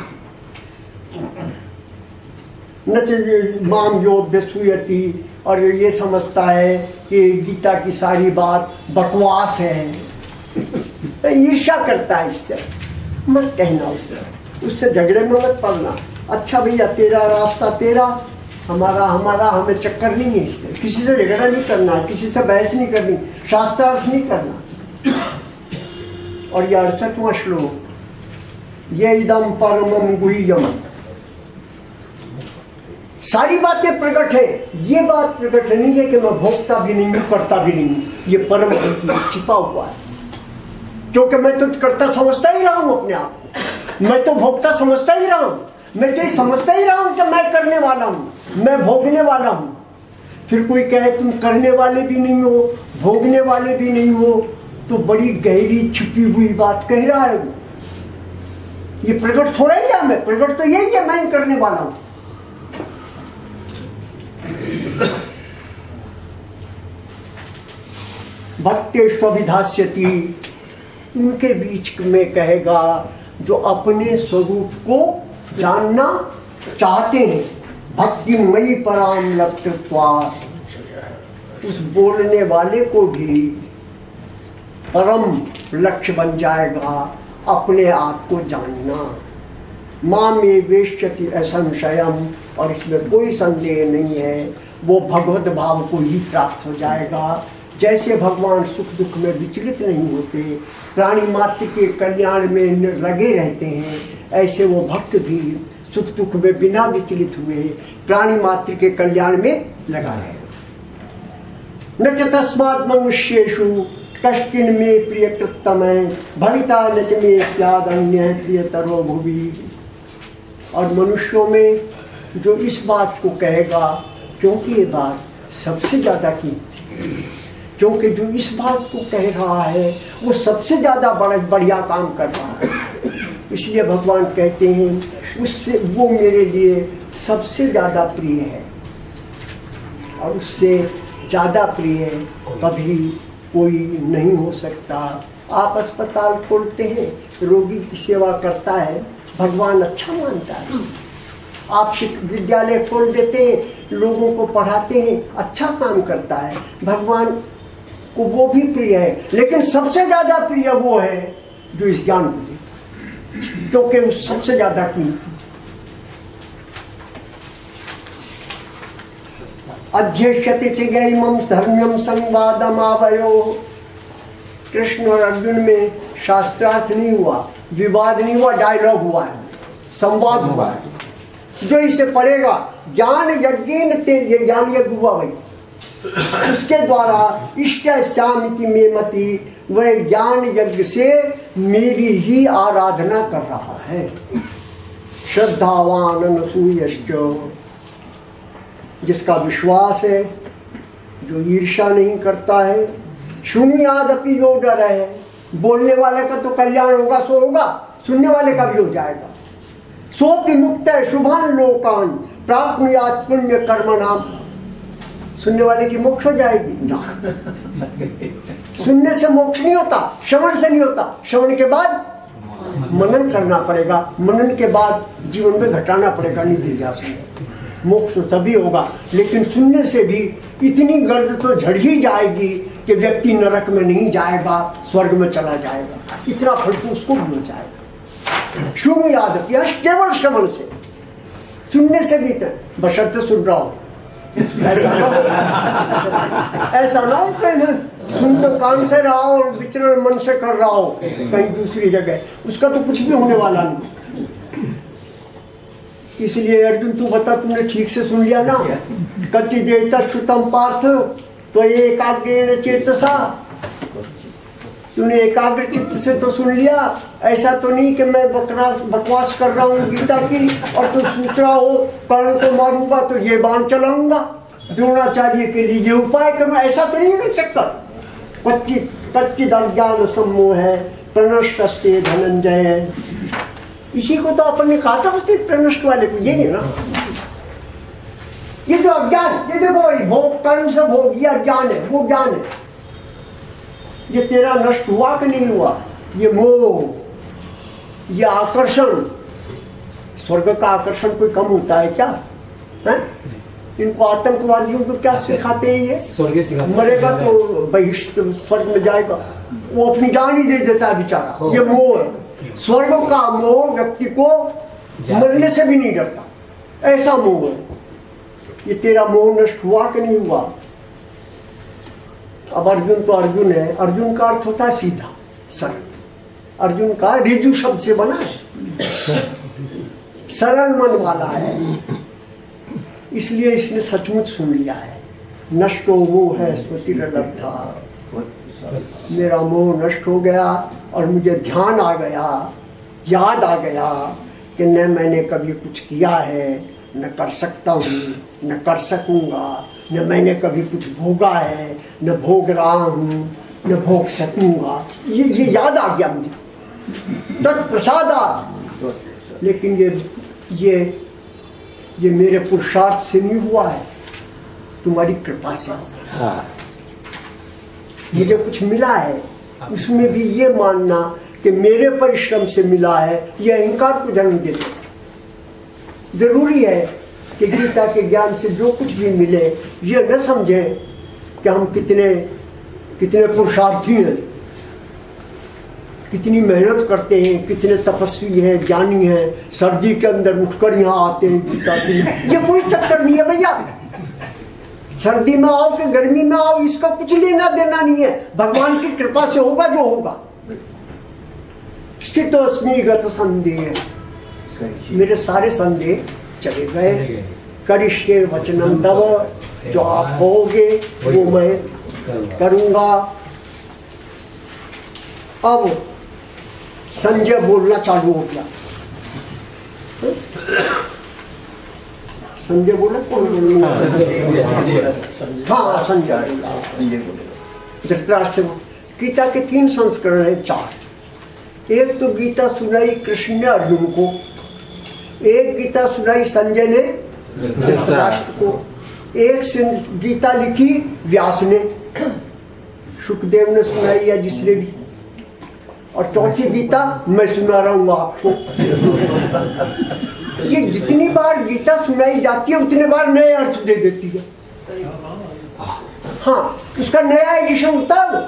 न माम योऽभ्यसूयति, और ये समझता है कि गीता की सारी बात बकवास है, ईर्ष्या करता है इससे। मत कहना उससे झगड़े में मत पड़ना। अच्छा भैया, तेरा रास्ता तेरा, हमारा हमारा, हमें चक्कर नहीं है इससे। किसी से झगड़ा नहीं करना, किसी से बहस नहीं करनी, शास्त्रार्थ नहीं करना। और ये 68वां श्लोक, ये इदम परमम गुह्यम, सारी बातें प्रकट है। ये बात प्रकट नहीं है कि मैं भोगता भी नहीं हूं, करता भी नहीं हूं। ये परम छिपा हुआ है, क्योंकि मैं तो करता समझता ही रहा हूं अपने आप को। मैं तो भोगता समझता ही रहा हूं। मैं तो ये समझता ही रहा हूं कि मैं करने वाला हूं, मैं भोगने वाला हूं। फिर कोई कहे तुम करने वाले भी नहीं हो, भोगने वाले भी नहीं हो, तो बड़ी गहरी छिपी हुई बात कह रहा है वो। ये प्रकट थोड़ा ही है, मैं प्रकट तो यही है, मैं ही करने वाला हूं। भक्तेष्वभिधास्यति, उनके बीच में कहेगा जो अपने स्वरूप को जानना चाहते हैं। भक्तिमयी पराम लक्ष्यत्वा, उस बोलने वाले को भी परम लक्ष्य बन जाएगा अपने आप को जानना। माम ये वेश्यति असंशयम, और इसमें कोई संदेह नहीं है, वो भगवत भाव को ही प्राप्त हो जाएगा। जैसे भगवान सुख दुख में विचलित नहीं होते, प्राणी मात्र के कल्याण में लगे रहते हैं, ऐसे वो भक्त भी सुख दुख में बिना विचलित हुए प्राणी मात्र के कल्याण में लगा रहे। न च तस्मात् मनुष्येषु कश्चिन में प्रियकृतम भविता न च मे स्याद् अन्यः प्रियतरो भुवि। और मनुष्यों में जो इस बात को कहेगा, क्योंकि ये बात सबसे ज्यादा कीमती, क्योंकि जो इस बात को कह रहा है वो सबसे ज्यादा बढ़िया काम कर रहा है, इसलिए भगवान कहते हैं उससे वो मेरे लिए सबसे ज्यादा प्रिय है। और उससे ज्यादा प्रिय कभी कोई नहीं हो सकता। आप अस्पताल खोलते हैं, रोगी की सेवा करता है, भगवान अच्छा मानता है। आप विद्यालय खोल देते हैं, लोगों को पढ़ाते हैं, अच्छा काम करता है, भगवान को वो भी प्रिय है। लेकिन सबसे ज्यादा प्रिय वो है जो इस ज्ञान को दे, क्योंकि उस सबसे ज्यादा कीमती। अध्यक्षते चिगैमं धर्म्यम संवादमावयो। कृष्ण और अर्जुन में शास्त्रार्थ नहीं हुआ, विवाद नहीं हुआ, डायलॉग हुआ है, संवाद हुआ है। जो इसे पढ़ेगा, ज्ञान यज्ञेन ते, ज्ञान यज्ञ हुआ भाई, उसके द्वारा इष्ट श्यामिति में मति, वह ज्ञान यज्ञ से मेरी ही आराधना कर रहा है। श्रद्धावान अनसूयश्च, जिसका विश्वास है, जो ईर्ष्या नहीं करता है। शून्यादपि यो डर है, बोलने वाले का तो कल्याण होगा सो होगा, सुनने वाले का भी हो जाएगा। सो विमुक्त शुभान लोकान प्राप्नुयात् पुण्य कर्म नाम। सुनने वाले की मोक्ष हो जाएगी ना। सुनने से मोक्ष नहीं होता, श्रवण से नहीं होता। श्रवण के बाद मनन करना पड़ेगा, मनन के बाद जीवन में घटाना पड़ेगा निधिध्यास में। मोक्ष तभी होगा, लेकिन सुनने से भी इतनी गर्द तो झड़ ही जाएगी कि व्यक्ति नरक में नहीं जाएगा, स्वर्ग में चला जाएगा। इतना फल तो उसको भी हो जाएगा। शुभ याद केवल श्रवण से, सुनने से भी बशर्ते सुन रहा हो। ऐसा ना हो कि सुन तो कान से रहा हो और विचरण मन से कर रहा हो कहीं दूसरी जगह, उसका तो कुछ भी होने वाला नहीं। इसलिए अर्जुन तू बता, तुमने ठीक से सुन लिया ना? कच्ची देता श्रुतम पार्थ तो ये एकाग्र चेतसा, तूने एकाग्र चित्त से तो सुन लिया। ऐसा तो नहीं कि मैं बकवास कर रहा हूँ गीता की और तू सोच रहा हो कर्ण को मारूंगा तो ये बाण चलाऊंगा, द्रोणाचार्य के लिए ये उपाय करूंगा। ऐसा तो नहीं है चक्कर। कच्ची ज्ञान सम्मोह है प्रणष्टस्ते धनंजय। इसी को तो अपन ने कहा था उसके प्रणष्ट वाले को, यही है ना। ये जो अज्ञान, ये देखो भोग कर्म से भोग, ये अज्ञान है, वो ज्ञान है। ये तेरा नष्ट हुआ कि नहीं हुआ? ये मोह, ये आकर्षण, स्वर्ग का आकर्षण कोई कम होता है क्या? है? इनको आतंकवादियों को क्या सिखाते हैं? ये स्वर्ग सिखाते, मरेगा तो बहिष्ठ स्वर्ग में जाएगा, वो अपनी जान ही दे देता है बेचारा। ये मोह, स्वर्ग का मोह व्यक्ति को मरने से भी नहीं डरता, ऐसा मोह है। ये तेरा मोह नष्ट हुआ कि नहीं हुआ? अब अर्जुन तो अर्जुन है, अर्जुन का अर्थ होता है सीधा सरल। अर्जुन का ऋजु शब्द से बना है, सरल मन वाला है, इसलिए इसने सचमुच सुन लिया है। नष्टो मोह है स्मृतिर्लब्धा, मेरा मोह नष्ट हो गया और मुझे ध्यान आ गया, याद आ गया कि न मैंने कभी कुछ किया है, न कर सकता हूँ, न कर सकूंगा, न मैंने कभी कुछ भोगा है, न भोग रहा हूँ, न भोग सकूंगा। ये याद आ गया मुझे तत्प्रसादात्। लेकिन ये मेरे पुरुषार्थ से नहीं हुआ है, तुम्हारी कृपा से। ये जो कुछ मिला है उसमें भी ये मानना कि मेरे परिश्रम से मिला है, ये अहंकार को जन्म देता। जरूरी है कि गीता के ज्ञान से जो कुछ भी मिले ये न समझे कि हम कितने पुरुषार्थी हैं, कितनी मेहनत करते हैं, कितने तपस्वी हैं, ज्ञानी हैं, सर्दी के अंदर उठकर यहाँ आते हैं गीता के लिए। ये कोई चक्कर नहीं है भैया। सर्दी में आओ कि गर्मी में आओ, इसका कुछ लेना देना नहीं है। भगवान की कृपा से होगा जो होगा। स्थितोस्मि गत संदेह, मेरे सारे संदेह चले गए। करिष्ये वचनम तव, जो आप कहोगे वो मैं करूंगा। अब संजय बोलना चालू हो गया। संजय बोला, कौन बोला? हाँ संजय। धृतराष्ट्र गीता के 3 संस्करण है, 4। एक तो गीता सुनाई कृष्ण ने अर्जुन को, एक गीता सुनाई संजय ने धृतराष्ट्र को, एक गीता लिखी व्यास ने, सुखदेव ने सुनाई या जिसने भी, और चौथी गीता मैं सुना रहा हूँ आपको। ये जितनी बार गीता सुनाई जाती है उतने बार नए अर्थ दे देती है। हाँ, उसका नया एडिशन होता है। वो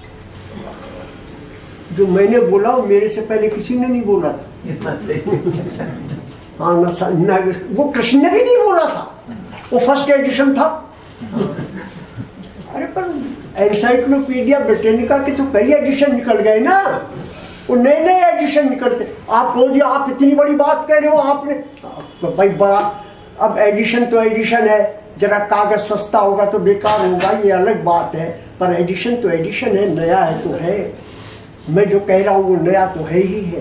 जो मैंने बोला वो मेरे से पहले किसी ने नहीं बोला था। हाँ, वो कृष्ण ने भी नहीं बोला था, वो फर्स्ट एडिशन था। अरे पर एनसाइक्लोपीडिया ब्रिटेनिका के तो कई एडिशन निकल गए ना, वो नए नए एडिशन निकलते। आप बोलिए आप इतनी बड़ी बात कह रहे हो आपने, तो भाई बड़ा, अब एडिशन तो एडिशन है, जरा कागज सस्ता होगा तो बेकार होगा ये अलग बात है, पर एडिशन तो एडिशन है, नया है तो है। मैं जो कह रहा हूँ वो नया तो है ही है।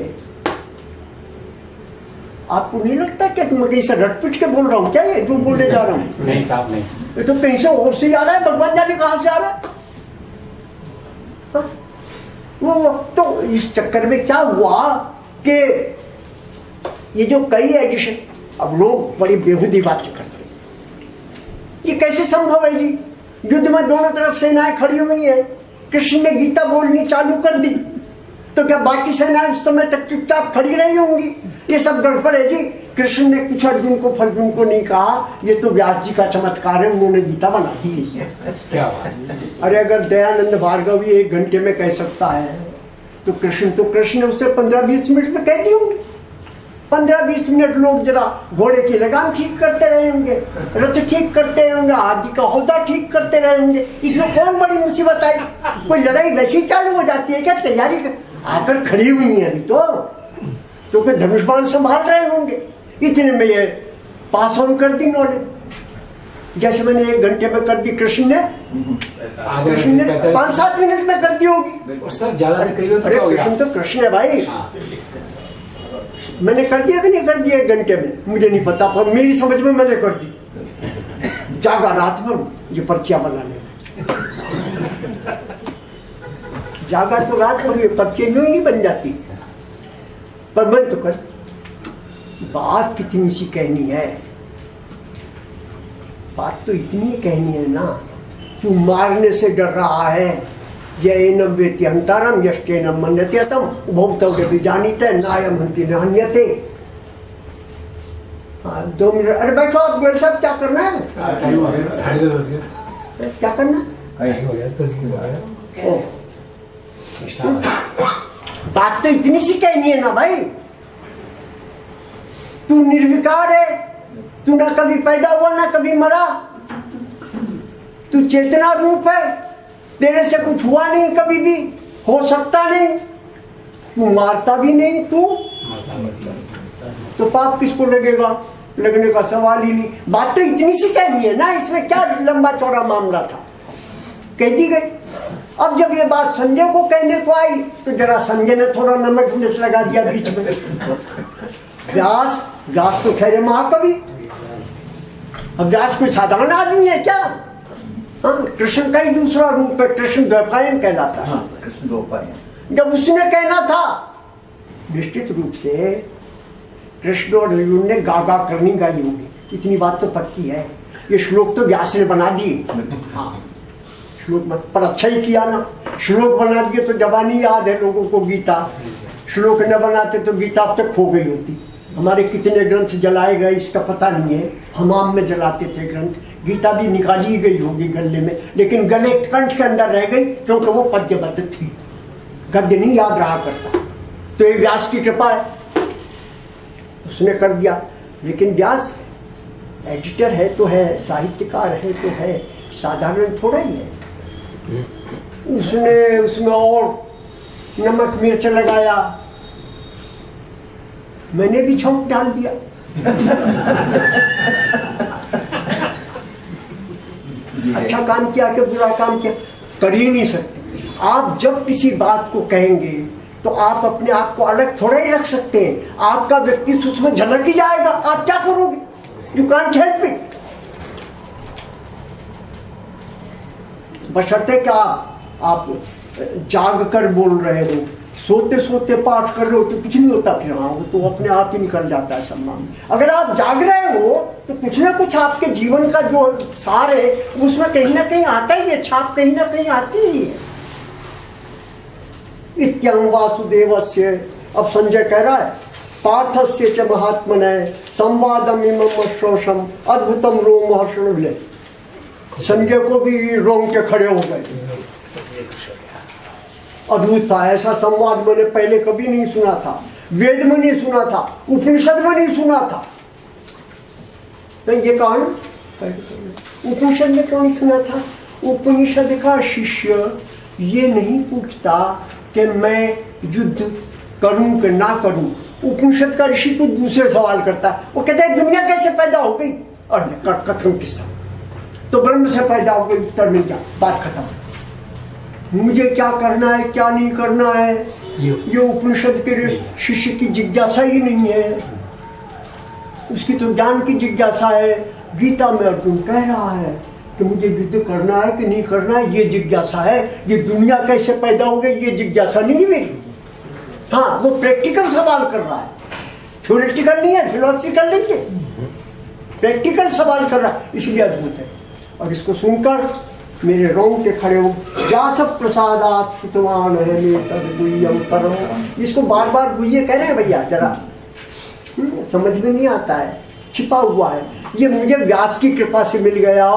आपको नहीं लगता क्या मैं कहीं से रटपिट के बोल रहा हूँ क्या? ये जो बोलने जा रहा हूँ नहीं साहब नहीं, ये तो कहीं से और से आ रहा है, भगवान जाने कहां से आ रहा है। वो तो इस चक्कर में क्या हुआ कि ये जो कई एडिशन, अब लोग बड़ी बेहूदी बातें करते हैं। ये कैसे संभव है जी? युद्ध में दोनों तरफ सेनाएं खड़ी हुई है, कृष्ण ने गीता बोलनी चालू कर दी, तो क्या बाकी सेनाएं उस समय तक चुपचाप खड़ी रही होंगी? ये सब गड़बड़ है जी। कृष्ण ने कुछ अर्जुन को फर्जुन को नहीं कहा, ये तो व्यास जी का चमत्कार है, उन्होंने गीता बना दी। क्या? अरे अगर दयानंद भार्गव 1 घंटे में कह सकता है तो कृष्ण ने उसे 15-20 मिनट में कह दी होंगी। 15-20 मिनट लोग जरा घोड़े की लगाम ठीक करते रहे होंगे, रथ ठीक करते होंगे, आदि का होदा ठीक करते रहे होंगे। इसमें कौन बड़ी मुसीबत आई? कोई लड़ाई वैसी चालू हो जाती है क्या? तैयारी आकर खड़ी हुई है अभी तो कोई धनुष बाण संभाल रहे होंगे। इतने में ये पास ऑन कर दी नॉलेज, जैसे मैंने 1 घंटे में कर दी, कृष्ण ने 5-7 मिनट में कर दी होगी। सर ज्यादा अरे कृष्ण तो कृष्ण है भाई। मैंने कर दिया कि नहीं कर दिया 1 घंटे में मुझे नहीं पता, पर मेरी समझ में मैंने कर दी। जागा रात भर ये पर्चियां बनाने में, जागा तो रात भर ये पर्चियां यूं ही नहीं बन जाती, पर मैंने तो कर। बात कितनी सी कहनी है, बात तो इतनी कहनी है ना, तू मारने से डर रहा है, यैनम वेति हंतारम यष्टेनम मन्यते तम उभौतौ विजानीते नायम हंति न हन्यते। 2 मिनट। अरे बैठो आप, गोयल साहब क्या करना है? क्या करना? बात तो इतनी सी कहनी है ना भाई, तू निर्विकार है, तू ना कभी पैदा हुआ ना कभी मरा, तू चेतना रूप है, तेरे से कुछ हुआ नहीं, कभी भी हो सकता नहीं, तू मारता भी नहीं, तू तो पाप किसको लगेगा? लगने का सवाल ही नहीं। बात तो इतनी सी कहनी है ना, इसमें क्या लंबा चौड़ा मामला था, कह दी गई। अब जब ये बात संजय को कहने को आई तो जरा संजय ने थोड़ा नमक मिर्च लगा दिया बीच में। व्यास तो खैर महाकवि, अब व्यास कोई साधारण आदमी है क्या? कृष्ण का ही दूसरा रूप है, कृष्ण द्वैपायन कहलाता है। कृष्ण द्वैपायन जब उसने कहना था, निश्चित रूप से कृष्ण और अर्जुन ने गा करनी गाई होगी, इतनी बात तो पक्की है। ये श्लोक तो व्यास ने बना दिए। हाँ, श्लोक पर अच्छा ही किया ना, श्लोक बना दिए तो जबानी याद है लोगों को गीता, श्लोक न बनाते तो गीता अब तक खो गई होती। हमारे कितने ग्रंथ जलाए गए इसका पता नहीं है, हमाम में जलाते थे ग्रंथ, गीता भी निकाली गई होगी गले में, लेकिन गले कंठ के अंदर रह गई क्योंकि वो पद्यबद्ध थी, गद्य नहीं याद रहा करता। तो ये व्यास की कृपा है, उसने कर दिया। लेकिन व्यास एडिटर है तो है, साहित्यकार है तो है, साधारण थोड़ा ही है। उसने उसमें और नमक मिर्च लगाया, मैंने भी छौंक डाल दिया। अच्छा काम किया कि बुरा काम किया, कर ही नहीं सकते। आप जब किसी बात को कहेंगे तो आप अपने आप को अलग थोड़ा ही रख सकते हैं, आपका व्यक्तित्व उसमें झलक ही जाएगा। आप क्या करोगे? You can't help it. बशर्ते क्या आप जाग कर बोल रहे हो, सोते सोते पाठ कर रहे हो तो कुछ नहीं होता, फिर हाँ वो तो अपने आप ही निकल जाता है सम्मान। अगर आप जाग रहे हो तो कुछ ना कुछ आपके जीवन का जो सार है उसमें कहीं ना कहीं आता ही है, छाप कहीं ना कहीं आती ही है। इत्यं वासुदेवस्य, अब संजय कह रहा है, पार्थस्य च महात्मने संवादम इमं अश्रोषम अद्भुतम रोमहर्षण विले। संजय को भी रोंगटे खड़े हो गए, अद्भुत था, ऐसा संवाद मैंने पहले कभी नहीं सुना था, वेद में नहीं सुना था, उपनिषद में नहीं सुना था। तो ये कौन उपनिषद में क्यों नहीं सुना था? उपनिषद का शिष्य ये नहीं पूछता कि मैं युद्ध करूं कि ना करूं, उपनिषद का ऋषि कुछ दूसरे सवाल करता है। वो कहता है दुनिया कैसे पैदा हो गई, और कथन किस्सा, तो ब्रह्म से पैदा हो गई, उत्तर मिल गया, बात खत्म। मुझे क्या करना है क्या नहीं करना है, ये उपनिषद के शिष्य की जिज्ञासा ही नहीं है, उसकी तो ज्ञान की जिज्ञासा है। गीता में अर्जुन कह रहा है कि मुझे युद्ध करना है कि नहीं करना है, ये जिज्ञासा है। ये दुनिया कैसे पैदा हो गई ये जिज्ञासा नहीं है मेरी। हाँ, वो प्रैक्टिकल सवाल कर रहा है, थ्योरेटिकल नहीं है, फिलोसफिकल नहीं है, प्रैक्टिकल सवाल कर रहा है, इसलिए अद्भुत है। और इसको सुनकर मेरे रोंगटे खड़े हो, व्यास प्रसादात श्रुतवान है मे तद गुह्यम करो। इसको बार बार गुह्य कह रहे हैं भैया, जरा समझ में नहीं आता है, छिपा हुआ है। ये मुझे व्यास की कृपा से मिल गया।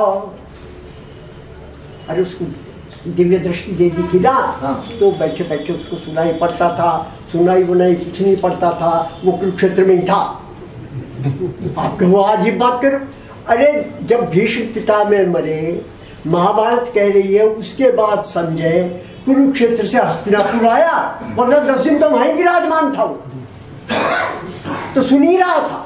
अरे उसको दिव्य दृष्टि दे दी थी ना, तो बैठे बैठे उसको सुनाई पड़ता था, सुनाई बुनाई कुछ नहीं पड़ता था, वो कुरुक्षेत्र में ही था। आप कहो आज ये बात करो। अरे जब भीष्म पितामह मरे, महाभारत कह रही है, उसके बाद संजय कुरुक्षेत्र से हस्तिनापुर आया, वरना 10 दिन तो वहीं विराजमान था, वो तो सुन ही रहा था।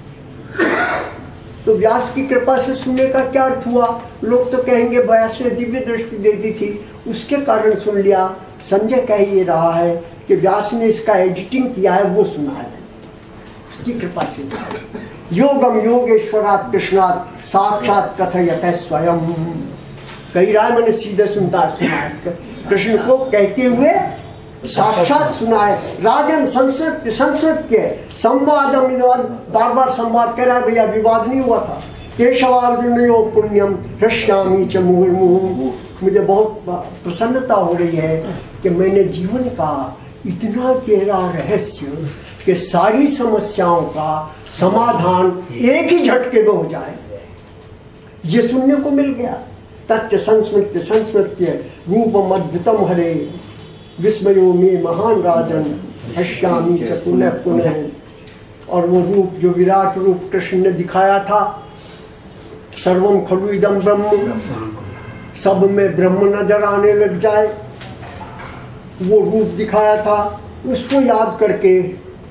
तो व्यास की कृपा से सुनने का क्या अर्थ हुआ? लोग तो कहेंगे व्यास ने दिव्य दृष्टि दे दी थी, उसके कारण सुन लिया। संजय कह ये रहा है कि व्यास ने इसका एडिटिंग किया है, वो सुना है, उसकी कृपा से। योगम योगेश्वरात् कृष्णात् साक्षात कथयते स्वयं। कही रहा है, मैंने सीधे सुना है, कृष्ण को कहते हुए साक्षात सुना है। राजन संस्कृत के संवादम, बार बार संवाद कर रहा है भैया, विवाद नहीं हुआ था। केशवार्जुनयो पुण्यम हृष्यामि च मुहुर्मुहुः। मुझे बहुत प्रसन्नता हो रही है कि मैंने जीवन का इतना गहरा रहस्य कि सारी समस्याओं का समाधान एक ही झटके में हो जाए, ये सुनने को मिल गया। तथ्य संस्मृत्य संस्मृत्य रूपम अद्भुतम हरे विस्मयो में महान राजन हश्यामी च पुनः पुनः। और वो रूप जो विराट रूप कृष्ण ने दिखाया था, सर्वम खलु इदम ब्रह्म, सब में ब्रह्म नजर आने लग जाए, वो रूप दिखाया था, उसको याद करके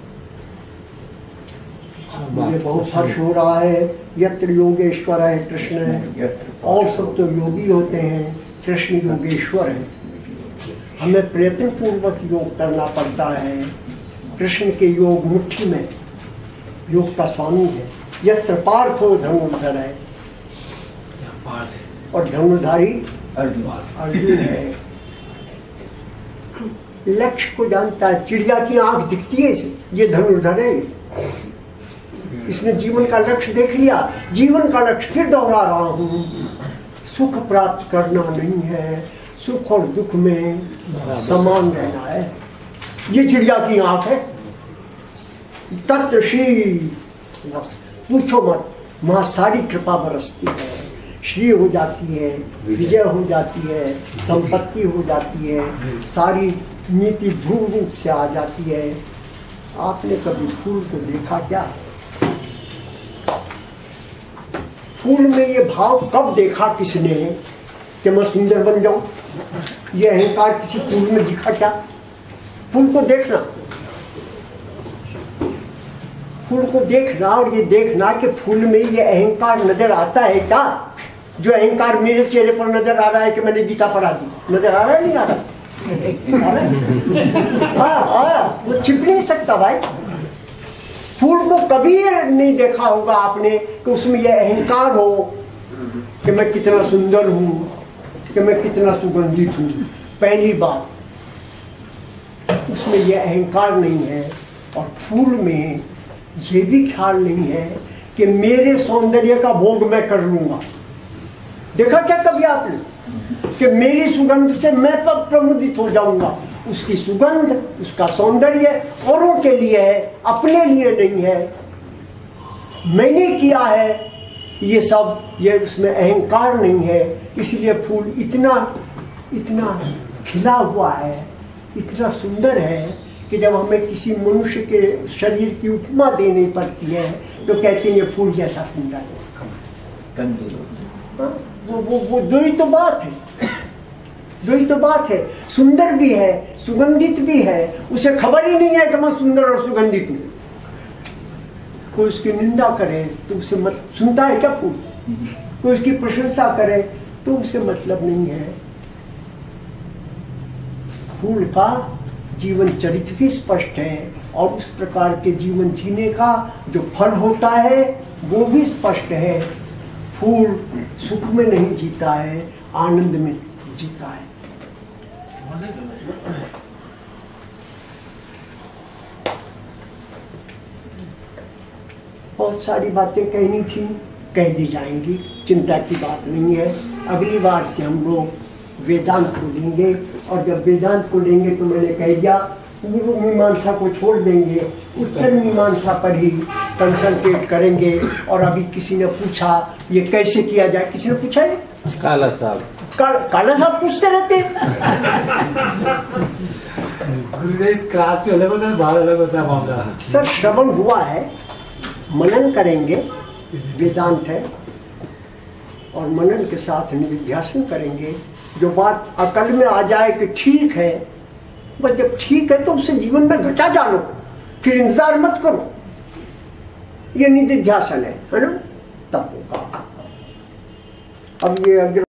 मुझे बहुत हर्ष हो रहा है। यत्र योगेश्वर है कृष्ण है, और सब तो योगी होते हैं, कृष्ण योगेश्वर है। हमें प्रयत्न पूर्वक योग करना पड़ता है। कृष्ण के योग मुट्ठी में, योग का स्वामी है। यत्र पार्थो धनुर्धर है, और धनुर्धारी अर्जुन है। लक्ष्य को जानता है, चिड़िया की आंख दिखती है इसे, ये धनुर्धर है। इसने जीवन का लक्ष्य देख लिया। जीवन का लक्ष्य फिर दोहरा रहा हूं, सुख प्राप्त करना नहीं है, सुख और दुख में समान रहना है। ये चिड़िया की आंख है। तत्व श्री, बस पूछो मत, वहां सारी कृपा बरसती है, श्री हो जाती है, विजय हो जाती है, संपत्ति हो जाती है, सारी नीति ध्रुव रूप से आ जाती है। आपने कभी फूल को देखा क्या? फूल में ये भाव कब देखा किसने कि मैं सुंदर बन जाऊं? ये अहंकार किसी फूल में दिखा क्या? फूल को देखना, फूल को देखना और ये देखना कि फूल में ये अहंकार नजर आता है क्या? जो अहंकार मेरे चेहरे पर नजर आ रहा है कि मैंने गीता पढ़ा दी, नजर आ रहा है नहीं आ रहा? वो छिप नहीं सकता भाई। फूल को कभी नहीं देखा होगा आपने कि उसमें यह अहंकार हो कि मैं कितना सुंदर हूं, कि मैं कितना सुगंधित हूं। पहली बात, उसमें यह अहंकार नहीं है। और फूल में यह भी ख्याल नहीं है कि मेरे सौंदर्य का भोग मैं कर लूंगा। देखा क्या कभी आपने कि मेरी सुगंध से मैं प्रमुदित हो जाऊंगा? उसकी सुगंध, उसका सौंदर्य औरों के लिए है, अपने लिए नहीं है। मैंने किया है ये सब, ये उसमें अहंकार नहीं है। इसलिए फूल इतना इतना खिला हुआ है, इतना सुंदर है कि जब हमें किसी मनुष्य के शरीर की उपमा देनी पड़ती है तो कहते हैं ये फूल जैसा सुंदर है। वो दो ही तो बात है, दो ही तो बात है। सुंदर भी है, सुगंधित भी है, उसे खबर ही नहीं है कि मैं सुंदर और सुगंधित हूं। कोई उसकी निंदा करे तो उसे मत सुनता है क्या फूल? कोई उसकी प्रशंसा करे तो उसे मतलब नहीं है। फूल का जीवन चरित्र भी स्पष्ट है और उस प्रकार के जीवन जीने का जो फल होता है वो भी स्पष्ट है। फूल सुख में नहीं जीता है, आनंद में जीता है। बहुत सारी बातें कहनी थी, कह दी जाएंगी, चिंता की बात नहीं है। अगली बार से हम लोग वेदांत को लेंगे, और जब वेदांत को लेंगे तो मैंने कह दिया पूर्व मीमांसा को छोड़ देंगे, उत्तर मीमांसा पर ही कंसंट्रेट करेंगे। और अभी किसी ने पूछा ये कैसे किया जाए, किसी ने पूछा है? काला साहब काला साहब पूछते रहते। क्लास में अलग होता है, बाहर अलग होता है मामला। सर श्रवण हुआ है, मनन करेंगे, वेदांत है, और मनन के साथ निधिध्यासन करेंगे। जो बात अकल में आ जाए कि ठीक है, बस जब ठीक है तो उसे जीवन में घटा डालो, फिर इंतजार मत करो। ये निधिध्यासन है ना, तब होगा। अब ये अगर